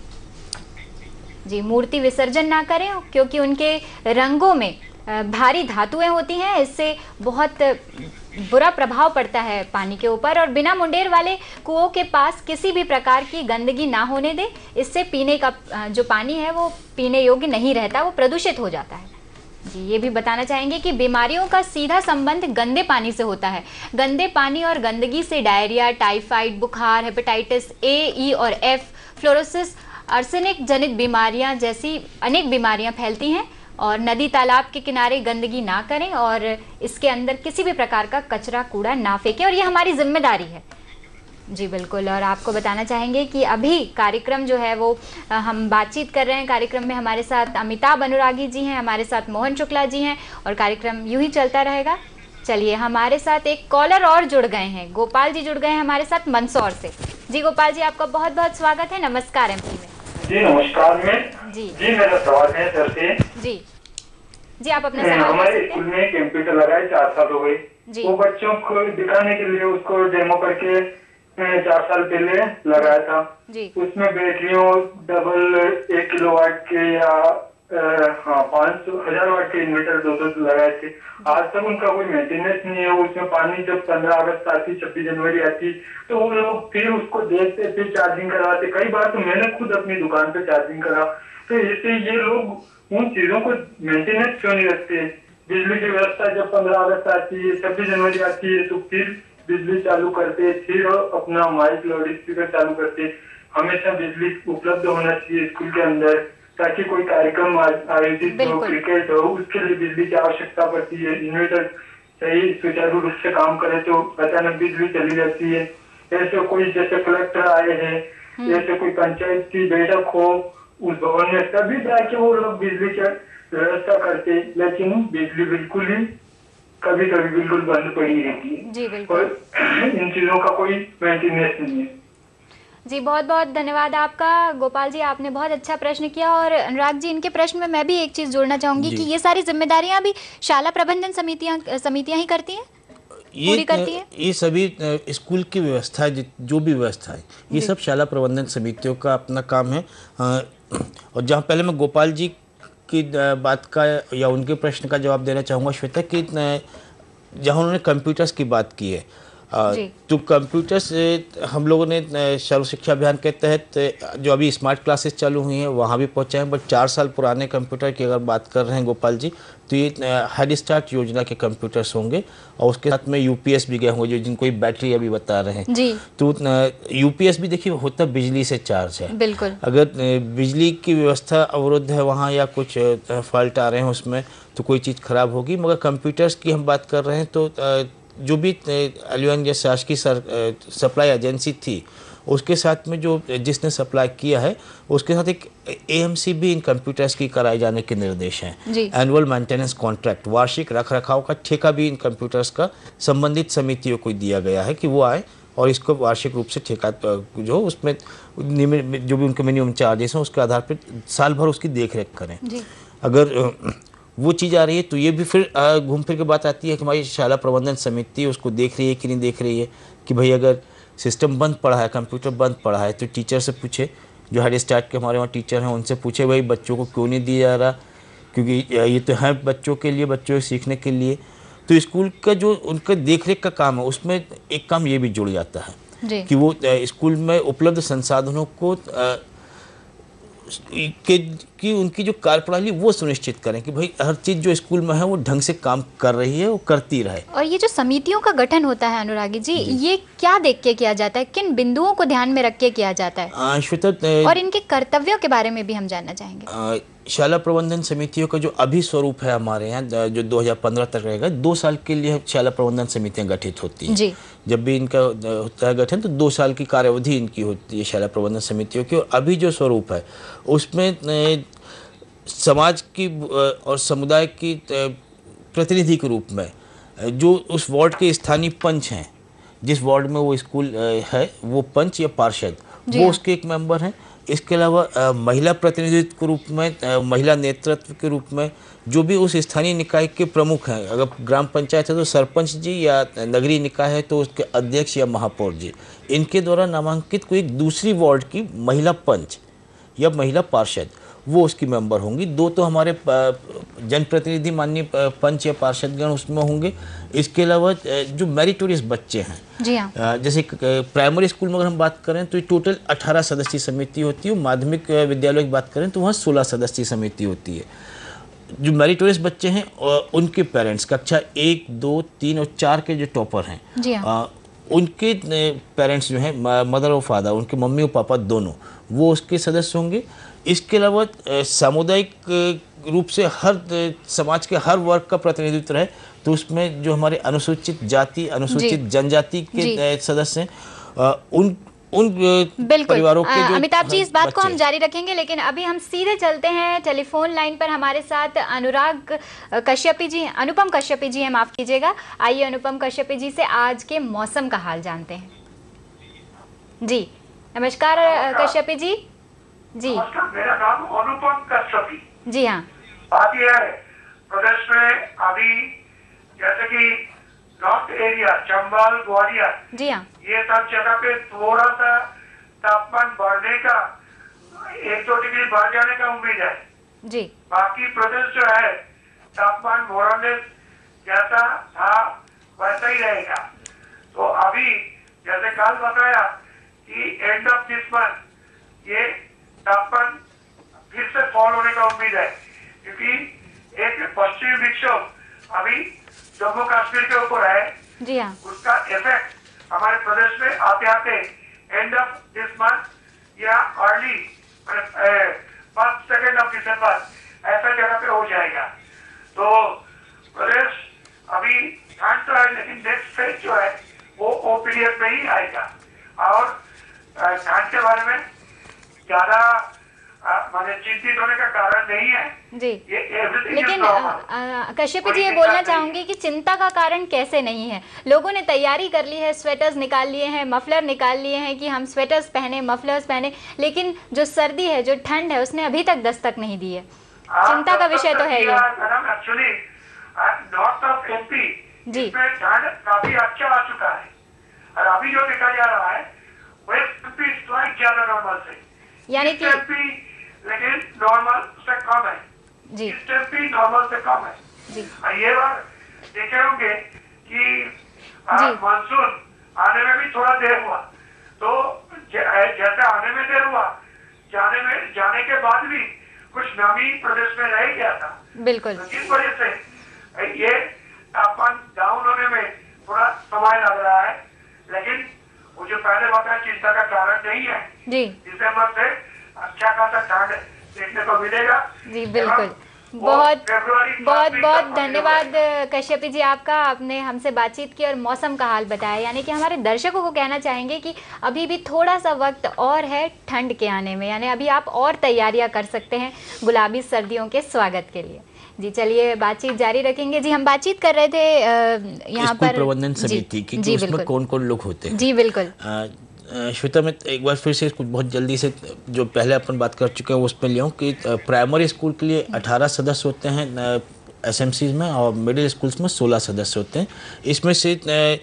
[SPEAKER 1] जी, मूर्ति विसर्जन ना करें, क्योंकि उनके रंगों में भारी धातुएं होती हैं, इससे बहुत बुरा प्रभाव पड़ता है पानी के ऊपर। और बिना मुंडेर वाले कुओं के पास किसी भी प्रकार की गंदगी ना होने दें, इससे पीने का जो पानी है वो पीने योग्य नहीं रहता, वो प्रदूषित हो जाता है। जी, ये भी बताना चाहेंगे कि बीमारियों का सीधा संबंध गंदे पानी से होता है। गंदे पानी और गंदगी से डायरिया, टाइफाइड, बुखार, हेपेटाइटिस ए, ई और एफ, फ्लोरोसिस आर्सेनिक जनित बीमारियां जैसी अनेक बीमारियां फैलती हैं। और नदी तालाब के किनारे गंदगी ना करें और इसके अंदर किसी भी प्रकार का कचरा कूड़ा ना फेंकें, और ये हमारी जिम्मेदारी है। जी बिल्कुल। और आपको बताना चाहेंगे कि अभी कार्यक्रम जो है वो हम बातचीत कर रहे हैं। कार्यक्रम में हमारे साथ अमिताभ अनुरागी जी हैं, हमारे साथ मोहन शुक्ला जी हैं, और कार्यक्रम यूं ही चलता रहेगा। चलिए, हमारे साथ एक कॉलर और जुड़ गए हैं, गोपाल जी जुड़ गए हैं हमारे साथ मंदसौर से। जी गोपाल जी, आपका बहुत बहुत स्वागत है। नमस्कार एमपी में।
[SPEAKER 5] जी नमस्कार मैम।
[SPEAKER 1] जी
[SPEAKER 5] जी मेरा सवाल है सर से।
[SPEAKER 1] जी जी आप अपना सवाल कर
[SPEAKER 5] हमारे
[SPEAKER 1] सकते
[SPEAKER 5] स्कूल
[SPEAKER 1] हैं।
[SPEAKER 5] में कंप्यूटर लगाए चार साल हो गए।
[SPEAKER 1] जी।
[SPEAKER 5] वो बच्चों को दिखाने के लिए उसको डेमो करके चार साल पहले लगाया था।
[SPEAKER 1] जी।
[SPEAKER 5] उसमें बैटरियों डबल एक किलो वाट के या हाँ पाँच सौ हजार वाट के इन्वर्टर दो दो लगाए थे। आज तक उनका कोई मेंटेनेंस नहीं है। उसमें पानी जब पंद्रह अगस्त आती, छब्बीस जनवरी आती, तो वो लोग फिर उसको देखते, फिर चार्जिंग करवाते। कई बार तो मैंने खुद अपनी दुकान पे चार्जिंग करा। तो इससे ये लोग उन चीजों को मेंटेनेंस क्यों नहीं रखते? बिजली की व्यवस्था जब पंद्रह अगस्त आती है, छब्बीस जनवरी आती है, तो फिर बिजली चालू करते, फिर अपना माइक लाउड स्पीकर चालू करते। हमेशा बिजली उपलब्ध होना चाहिए स्कूल के अंदर, ताकि कोई कार्यक्रम आयोजित हो, क्रिकेट हो, उसके लिए बिजली की आवश्यकता पड़ती है। इन्वर्टर सही सुचारू रूप से काम करे तो अचानक बिजली चली जाती है। ऐसे कोई जैसे कलेक्टर आए हैं, जैसे कोई पंचायत की बैठक हो उस भवन में, तभी जाके वो लोग बिजली की व्यवस्था करते, लेकिन बिजली बिल्कुल ही कभी कभी बिल्कुल बंद पड़ी रहती है।
[SPEAKER 1] जी बिल्कुल।
[SPEAKER 5] और इन चीजों का कोई मेंटेनेंस नहीं है।
[SPEAKER 1] जी बहुत बहुत धन्यवाद आपका गोपाल जी, आपने बहुत अच्छा प्रश्न किया। और अनुराग जी, इनके प्रश्न में मैं भी एक चीज़ जोड़ना चाहूँगी कि ये सारी जिम्मेदारियाँ भी शाला प्रबंधन समितियाँ समितियाँ ही करती हैं, पूरी करती हैं?
[SPEAKER 3] ये सभी स्कूल की व्यवस्था, जो भी व्यवस्था है, ये सब शाला प्रबंधन समितियों का अपना काम है। और जहाँ पहले मैं गोपाल जी की बात का या उनके प्रश्न का जवाब देना चाहूँगा श्वेता, कि जहाँ उन्होंने कंप्यूटर्स की बात की है, तो कंप्यूटर्स हम लोगों ने सर्व शिक्षा अभियान के तहत जो अभी स्मार्ट क्लासेस चालू हुई हैं वहाँ भी पहुँचे हैं। बट चार साल पुराने कंप्यूटर की अगर बात कर रहे हैं गोपाल जी, तो ये हेड स्टार्ट योजना के कंप्यूटर्स होंगे, और उसके साथ में यूपीएस भी गए होंगे, जो जिनको बैटरी अभी बता रहे हैं
[SPEAKER 1] जी।
[SPEAKER 3] तो यूपीएस भी देखिए होता बिजली से चार्ज है।
[SPEAKER 1] बिल्कुल।
[SPEAKER 3] अगर बिजली की व्यवस्था अवरुद्ध है वहाँ या कुछ फॉल्ट आ रहे हैं उसमें, तो कोई चीज़ ख़राब होगी। मगर कंप्यूटर्स की हम बात कर रहे हैं तो जो भी एलयूएन या शासकीय सप्लाई एजेंसी थी, उसके साथ में जो जिसने सप्लाई किया है, उसके साथ एक एएमसी भी इन कंप्यूटर्स की कराए जाने के निर्देश हैं। एनुअल मेंटेनेंस कॉन्ट्रैक्ट, वार्षिक रख रखाव का ठेका भी इन कंप्यूटर्स का संबंधित समितियों को दिया गया है कि वो आए और इसको वार्षिक रूप से ठेका जो उसमें जो भी उनके मिनिमम चार्जेस हैं उसके आधार पर साल भर उसकी देख रेख करें। अगर वो चीज़ आ रही है तो ये भी फिर घूम फिर के बात आती है कि हमारी शाला प्रबंधन समिति उसको देख रही है कि नहीं देख रही है, कि भाई अगर सिस्टम बंद पड़ा है, कंप्यूटर बंद पड़ा है, तो टीचर से पूछे, जो हेड स्टार्ट के हमारे वहाँ टीचर हैं उनसे पूछे भाई बच्चों को क्यों नहीं दिया जा रहा, क्योंकि ये तो है बच्चों के लिए, बच्चों के सीखने के लिए। तो स्कूल का जो उनका देख रेख का काम है उसमें एक काम ये भी जुड़ जाता है कि वो स्कूल में उपलब्ध संसाधनों को कि, कि उनकी जो कार्यप्रणाली वो सुनिश्चित करें कि भाई हर चीज़ जो स्कूल में है वो ढंग से काम कर रही है, वो करती रहे।
[SPEAKER 1] और ये जो समितियों का गठन होता है अनुरागी जी, ये क्या देख के किया जाता है, किन बिंदुओं को ध्यान में रख के किया जाता है?
[SPEAKER 3] श्वेता,
[SPEAKER 1] और इनके कर्तव्यों के बारे में भी हम जानना चाहेंगे।
[SPEAKER 3] आ, शाला प्रबंधन समितियों का जो अभी स्वरूप है हमारे यहाँ, जो दो हज़ार पंद्रह तक रहेगा, दो साल के लिए शाला प्रबंधन समितियाँ गठित होती हैं। जी। जब भी इनका होता है गठन तो दो साल की कार्यावधि इनकी होती है शाला प्रबंधन समितियों की। और अभी जो स्वरूप है उसमें समाज की और समुदाय की प्रतिनिधि के रूप में जो उस वार्ड के स्थानीय पंच हैं, जिस वार्ड में वो स्कूल है, वो पंच या पार्षद, वो उसके एक मेंबर हैं। इसके अलावा महिला प्रतिनिधित्व के रूप में, महिला नेतृत्व के रूप में जो भी उस स्थानीय निकाय के प्रमुख हैं, अगर ग्राम पंचायत है तो सरपंच जी, या नगरीय निकाय है तो उसके अध्यक्ष या महापौर जी, इनके द्वारा नामांकित कोई दूसरी वार्ड की महिला पंच या महिला पार्षद, वो उसकी मेंबर होंगी। दो तो हमारे जनप्रतिनिधि माननीय पंच या पार्षदगण उसमें होंगे। इसके अलावा जो मेरिटोरियस बच्चे हैं, जी हाँ, जैसे प्राइमरी स्कूल में अगर हम बात करें तो टोटल अठारह सदस्यीय समिति होती है। माध्यमिक विद्यालय की बात करें तो वहाँ सोलह सदस्यीय समिति होती है। जो मेरिटोरियस बच्चे हैं उनके पेरेंट्स, कक्षा एक, दो, तीन और चार के जो टॉपर हैं, जी हाँ, उनके पेरेंट्स जो हैं, मदर और फादर, उनके मम्मी और पापा दोनों, वो उसके सदस्य होंगे। इसके अलावा सामुदायिक रूप से हर समाज के हर वर्ग का प्रतिनिधित्व रहे, तो उसमें जो हमारे अनुसूचित जाति, अनुसूचित जनजाति के सदस्य हैं, उन उन परिवारों के जो
[SPEAKER 1] अमिताभ जी, इस बात को हम जारी रखेंगे, लेकिन अभी हम सीधे चलते हैं टेलीफोन लाइन पर। हमारे साथ अनुराग कश्यपी जी, अनुपम कश्यपी जी हैं, माफ कीजिएगा। आइए अनुपम कश्यपी जी से आज के मौसम का हाल जानते हैं। जी नमस्कार कश्यपी जी। जी
[SPEAKER 6] मेरा नाम अनुपम कश्यपी।
[SPEAKER 1] जी हाँ,
[SPEAKER 6] बात यह है, प्रदेश में अभी जैसे कि नॉर्थ एरिया, चंबल, ग्वालियर,
[SPEAKER 1] जी हाँ,
[SPEAKER 6] ये सब जगह पे थोड़ा सा तापमान बढ़ने का, एक दो डिग्री बढ़ जाने का उम्मीद है
[SPEAKER 1] जी।
[SPEAKER 6] बाकी प्रदेश जो है तापमान मोरलेस जैसा था वैसा ही रहेगा। तो अभी जैसे कल बताया कि एंड ऑफ दिस मंथ ये तापमान फिर से फॉल होने का उम्मीद है, क्योंकि एक पश्चिमी विक्षोभ अभी जम्मू कश्मीर के ऊपर है।
[SPEAKER 1] जी हाँ,
[SPEAKER 6] उसका इफेक्ट हमारे प्रदेश में आते आते एंड ऑफ दिस मंथ या early first second of December ऐसा जगह पे हो जाएगा। तो प्रदेश अभी ठंड तो है, लेकिन नेक्स्ट फेज जो है वो ओ पीरियड में ही आएगा। और ठंड के बारे में ज्यादा माने चिंतित होने का कारण नहीं है
[SPEAKER 1] जी।
[SPEAKER 6] ये एवरीथिंग।
[SPEAKER 1] लेकिन कश्यप जी, ये बोलना चाहूंगी कि चिंता का कारण कैसे नहीं है। लोगों ने तैयारी कर ली है, स्वेटर्स निकाल लिए हैं, मफलर निकाल लिए हैं कि हम स्वेटर्स पहने, मफलर्स पहने, लेकिन जो सर्दी है, जो ठंड है, उसने अभी तक दस्तक नहीं दी है। चिंता का विषय तो है ये।
[SPEAKER 6] एक्चुअली नॉर्थ ऑफ एमपी
[SPEAKER 1] जी,
[SPEAKER 6] ठंड काफी अच्छा आ चुका है, और अभी जो देखा जा रहा है वेस्ट एमपी स्लाइट ज्यादा नॉर्मल से,
[SPEAKER 1] यानी कि
[SPEAKER 6] एमपी लेकिन नॉर्मल से कम है
[SPEAKER 1] जी,
[SPEAKER 6] ईस्ट एमपी नॉर्मल से कम है
[SPEAKER 1] जी।
[SPEAKER 6] और ये बार देखे होंगे कि मानसून आने में भी थोड़ा देर हुआ, तो जैसे आने में देर हुआ, जाने में जाने के बाद भी कुछ नमी प्रदेश में रह गया था।
[SPEAKER 1] बिल्कुल,
[SPEAKER 6] तो जिस वजह से ये तापमान डाउन होने में थोड़ा समय लग रहा है, लेकिन वो जो पहले बताया चिंता का कारण नहीं है।
[SPEAKER 1] जी
[SPEAKER 6] दिसंबर से अच्छा खासा ठंड देखने को मिलेगा।
[SPEAKER 1] जी बिल्कुल। बहुत बहुत बहुत धन्यवाद कश्यपी जी आपका, आपने हमसे बातचीत की और मौसम का हाल बताया। यानी कि हमारे दर्शकों को कहना चाहेंगे कि अभी भी थोड़ा सा वक्त और है ठंड के आने में, यानी अभी आप और तैयारियां कर सकते हैं गुलाबी सर्दियों के स्वागत के लिए। जी चलिए बातचीत जारी रखेंगे। जी हम बातचीत कर रहे थे यहाँ पर
[SPEAKER 3] प्रबंधन समिति की, कि उसमें कौन कौन लोग होते हैं।
[SPEAKER 1] जी बिल्कुल
[SPEAKER 3] श्वेता, मैं एक बार फिर से कुछ बहुत जल्दी से जो पहले अपन बात कर चुके हैं उस पर ले आऊँ कि प्राइमरी स्कूल के लिए अठारह सदस्य होते हैं एसएमसी में, और मिडिल स्कूल्स में सोलह सदस्य होते हैं। इसमें से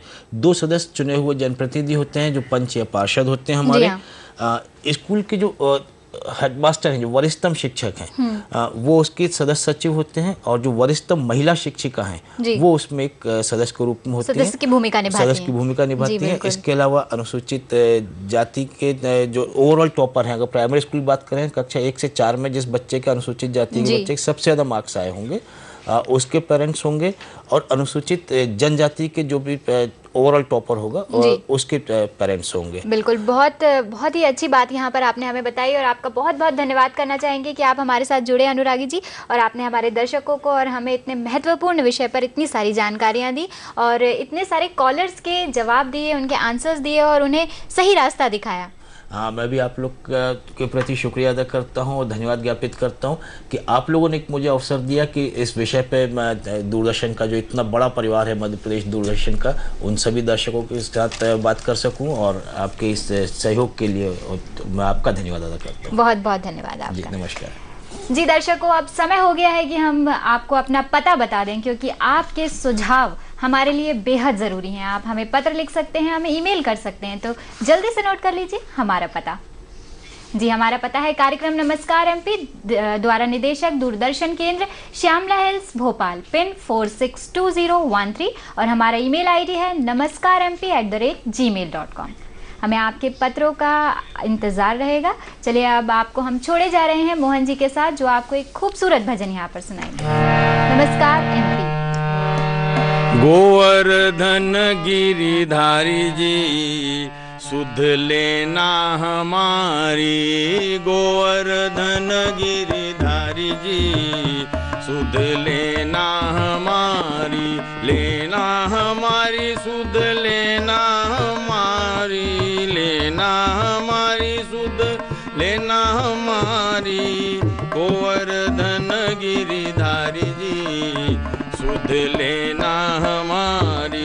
[SPEAKER 3] दो सदस्य चुने हुए जनप्रतिनिधि होते हैं जो पंच या पार्षद होते हैं हमारे। स्कूल के जो हेडमास्टर हैं, जो वरिष्ठतम शिक्षक हैं, वो उसके सदस्य सचिव होते हैं, और जो वरिष्ठतम महिला शिक्षिका हैं वो उसमें एक सदस्य के रूप में होती हैं,
[SPEAKER 1] सदस्य की भूमिका निभाती
[SPEAKER 3] सदस्य की भूमिका निभाती हैं। इसके अलावा अनुसूचित जाति के जो ओवरऑल टॉपर हैं, अगर प्राइमरी स्कूल बात करें कक्षा एक से चार में जिस बच्चे के अनुसूचित जाति के बच्चे सबसे ज़्यादा मार्क्स आए होंगे उसके पेरेंट्स होंगे, और अनुसूचित जनजाति के जो भी ओवरऑल टॉपर होगा और उसके पेरेंट्स होंगे।
[SPEAKER 1] बिल्कुल, बहुत बहुत ही अच्छी बात यहाँ पर आपने हमें बताई, और आपका बहुत बहुत धन्यवाद करना चाहेंगे कि आप हमारे साथ जुड़े अनुरागी जी, और आपने हमारे दर्शकों को और हमें इतने महत्वपूर्ण विषय पर इतनी सारी जानकारियाँ दी, और इतने सारे कॉलर्स के जवाब दिए, उनके आंसर्स दिए, और उन्हें सही रास्ता दिखाया।
[SPEAKER 3] हाँ, मैं भी आप लोग के प्रति शुक्रिया अदा करता हूँ और धन्यवाद ज्ञापित करता हूँ कि आप लोगों ने मुझे अवसर दिया कि इस विषय पे मैं दूरदर्शन का जो इतना बड़ा परिवार है मध्य प्रदेश दूरदर्शन का, उन सभी दर्शकों के साथ बात कर सकूँ, और आपके इस सहयोग के लिए मैं आपका धन्यवाद अदा करता हूँ।
[SPEAKER 1] बहुत बहुत धन्यवाद आपका।
[SPEAKER 3] जी नमस्कार।
[SPEAKER 1] जी दर्शकों, अब समय हो गया है कि हम आपको अपना पता बता दें, क्योंकि आपके सुझाव हमारे लिए बेहद ज़रूरी हैं। आप हमें पत्र लिख सकते हैं, हमें ईमेल कर सकते हैं, तो जल्दी से नोट कर लीजिए हमारा पता। जी हमारा पता है कार्यक्रम नमस्कार एमपी, द्वारा निदेशक दूरदर्शन केंद्र, Shyamla hills Bhopal, pin four six two zero one three, और हमारा ईमेल आईडी है namaskar M P at the rate gmail dot com. हमें आपके पत्रों का इंतज़ार रहेगा। चलिए अब आपको हम छोड़े जा रहे हैं मोहन जी के साथ, जो आपको एक खूबसूरत भजन यहाँ पर सुनाएंगे। नमस्कार एमपी।
[SPEAKER 2] गोवर्धन गिरिधारी जी सुध लेना हमारी गोवर्धन गिरिधारी जी, सुध लेना हमारी, लेना हमारी सुध लेना हमारी, लेना हमारी सुध लेना हमारी गोवर्धन गिरिधारी जी, सुध लेना हमारी।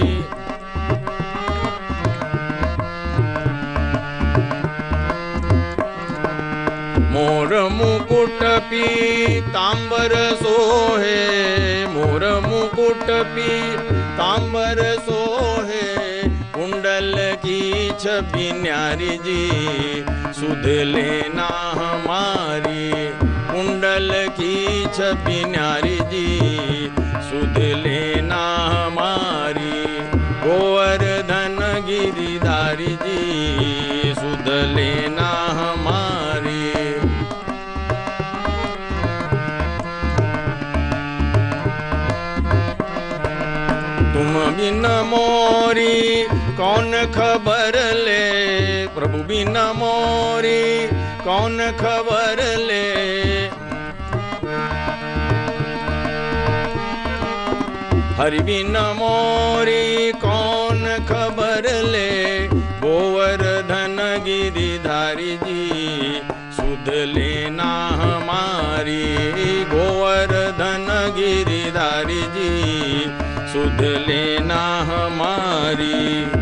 [SPEAKER 2] मोर मुकुट पीतांबर सोहे, मोर मुकुट पीतांबर सोहे, कुंडल की छवि न्यारी जी, सुध लेना हमारी, कुंडल की छवि न्यारी जी, सुध लेना हमारी गोवर्धन गिरिधारी जी, सुध लेना हमारी। तुम बिन मोरी कौन खबर ले, प्रभु बिन मोरी कौन खबर ले, हरि बिन मोरी कौन खबर ले, गोवर्धन गिरिधारी जी, सुध लेना हमारी गोवर्धन गिरिधारी जी, सुध लेना हमारी।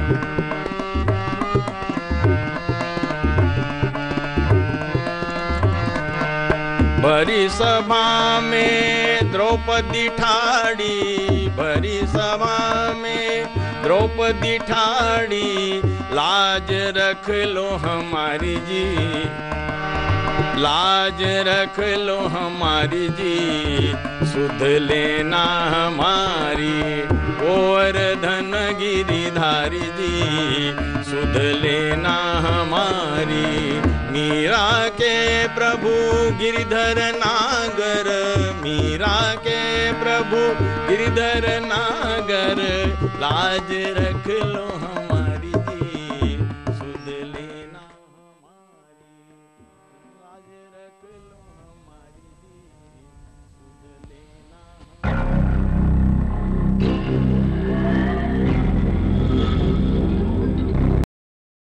[SPEAKER 2] भरी सभा में द्रौपदी ठाड़ी, भरी सभा में द्रौपदी ठाड़ी, लाज रख लो हमारी जी, लाज रख लो हमारी जी, सुध लेना हमारी गोवर्धन गिरिधारी जी, सुध लेना हमारी। मीरा के प्रभु गिरिधर नागर, मीरा के प्रभु गिरिधर नागर, लाज रख लो हम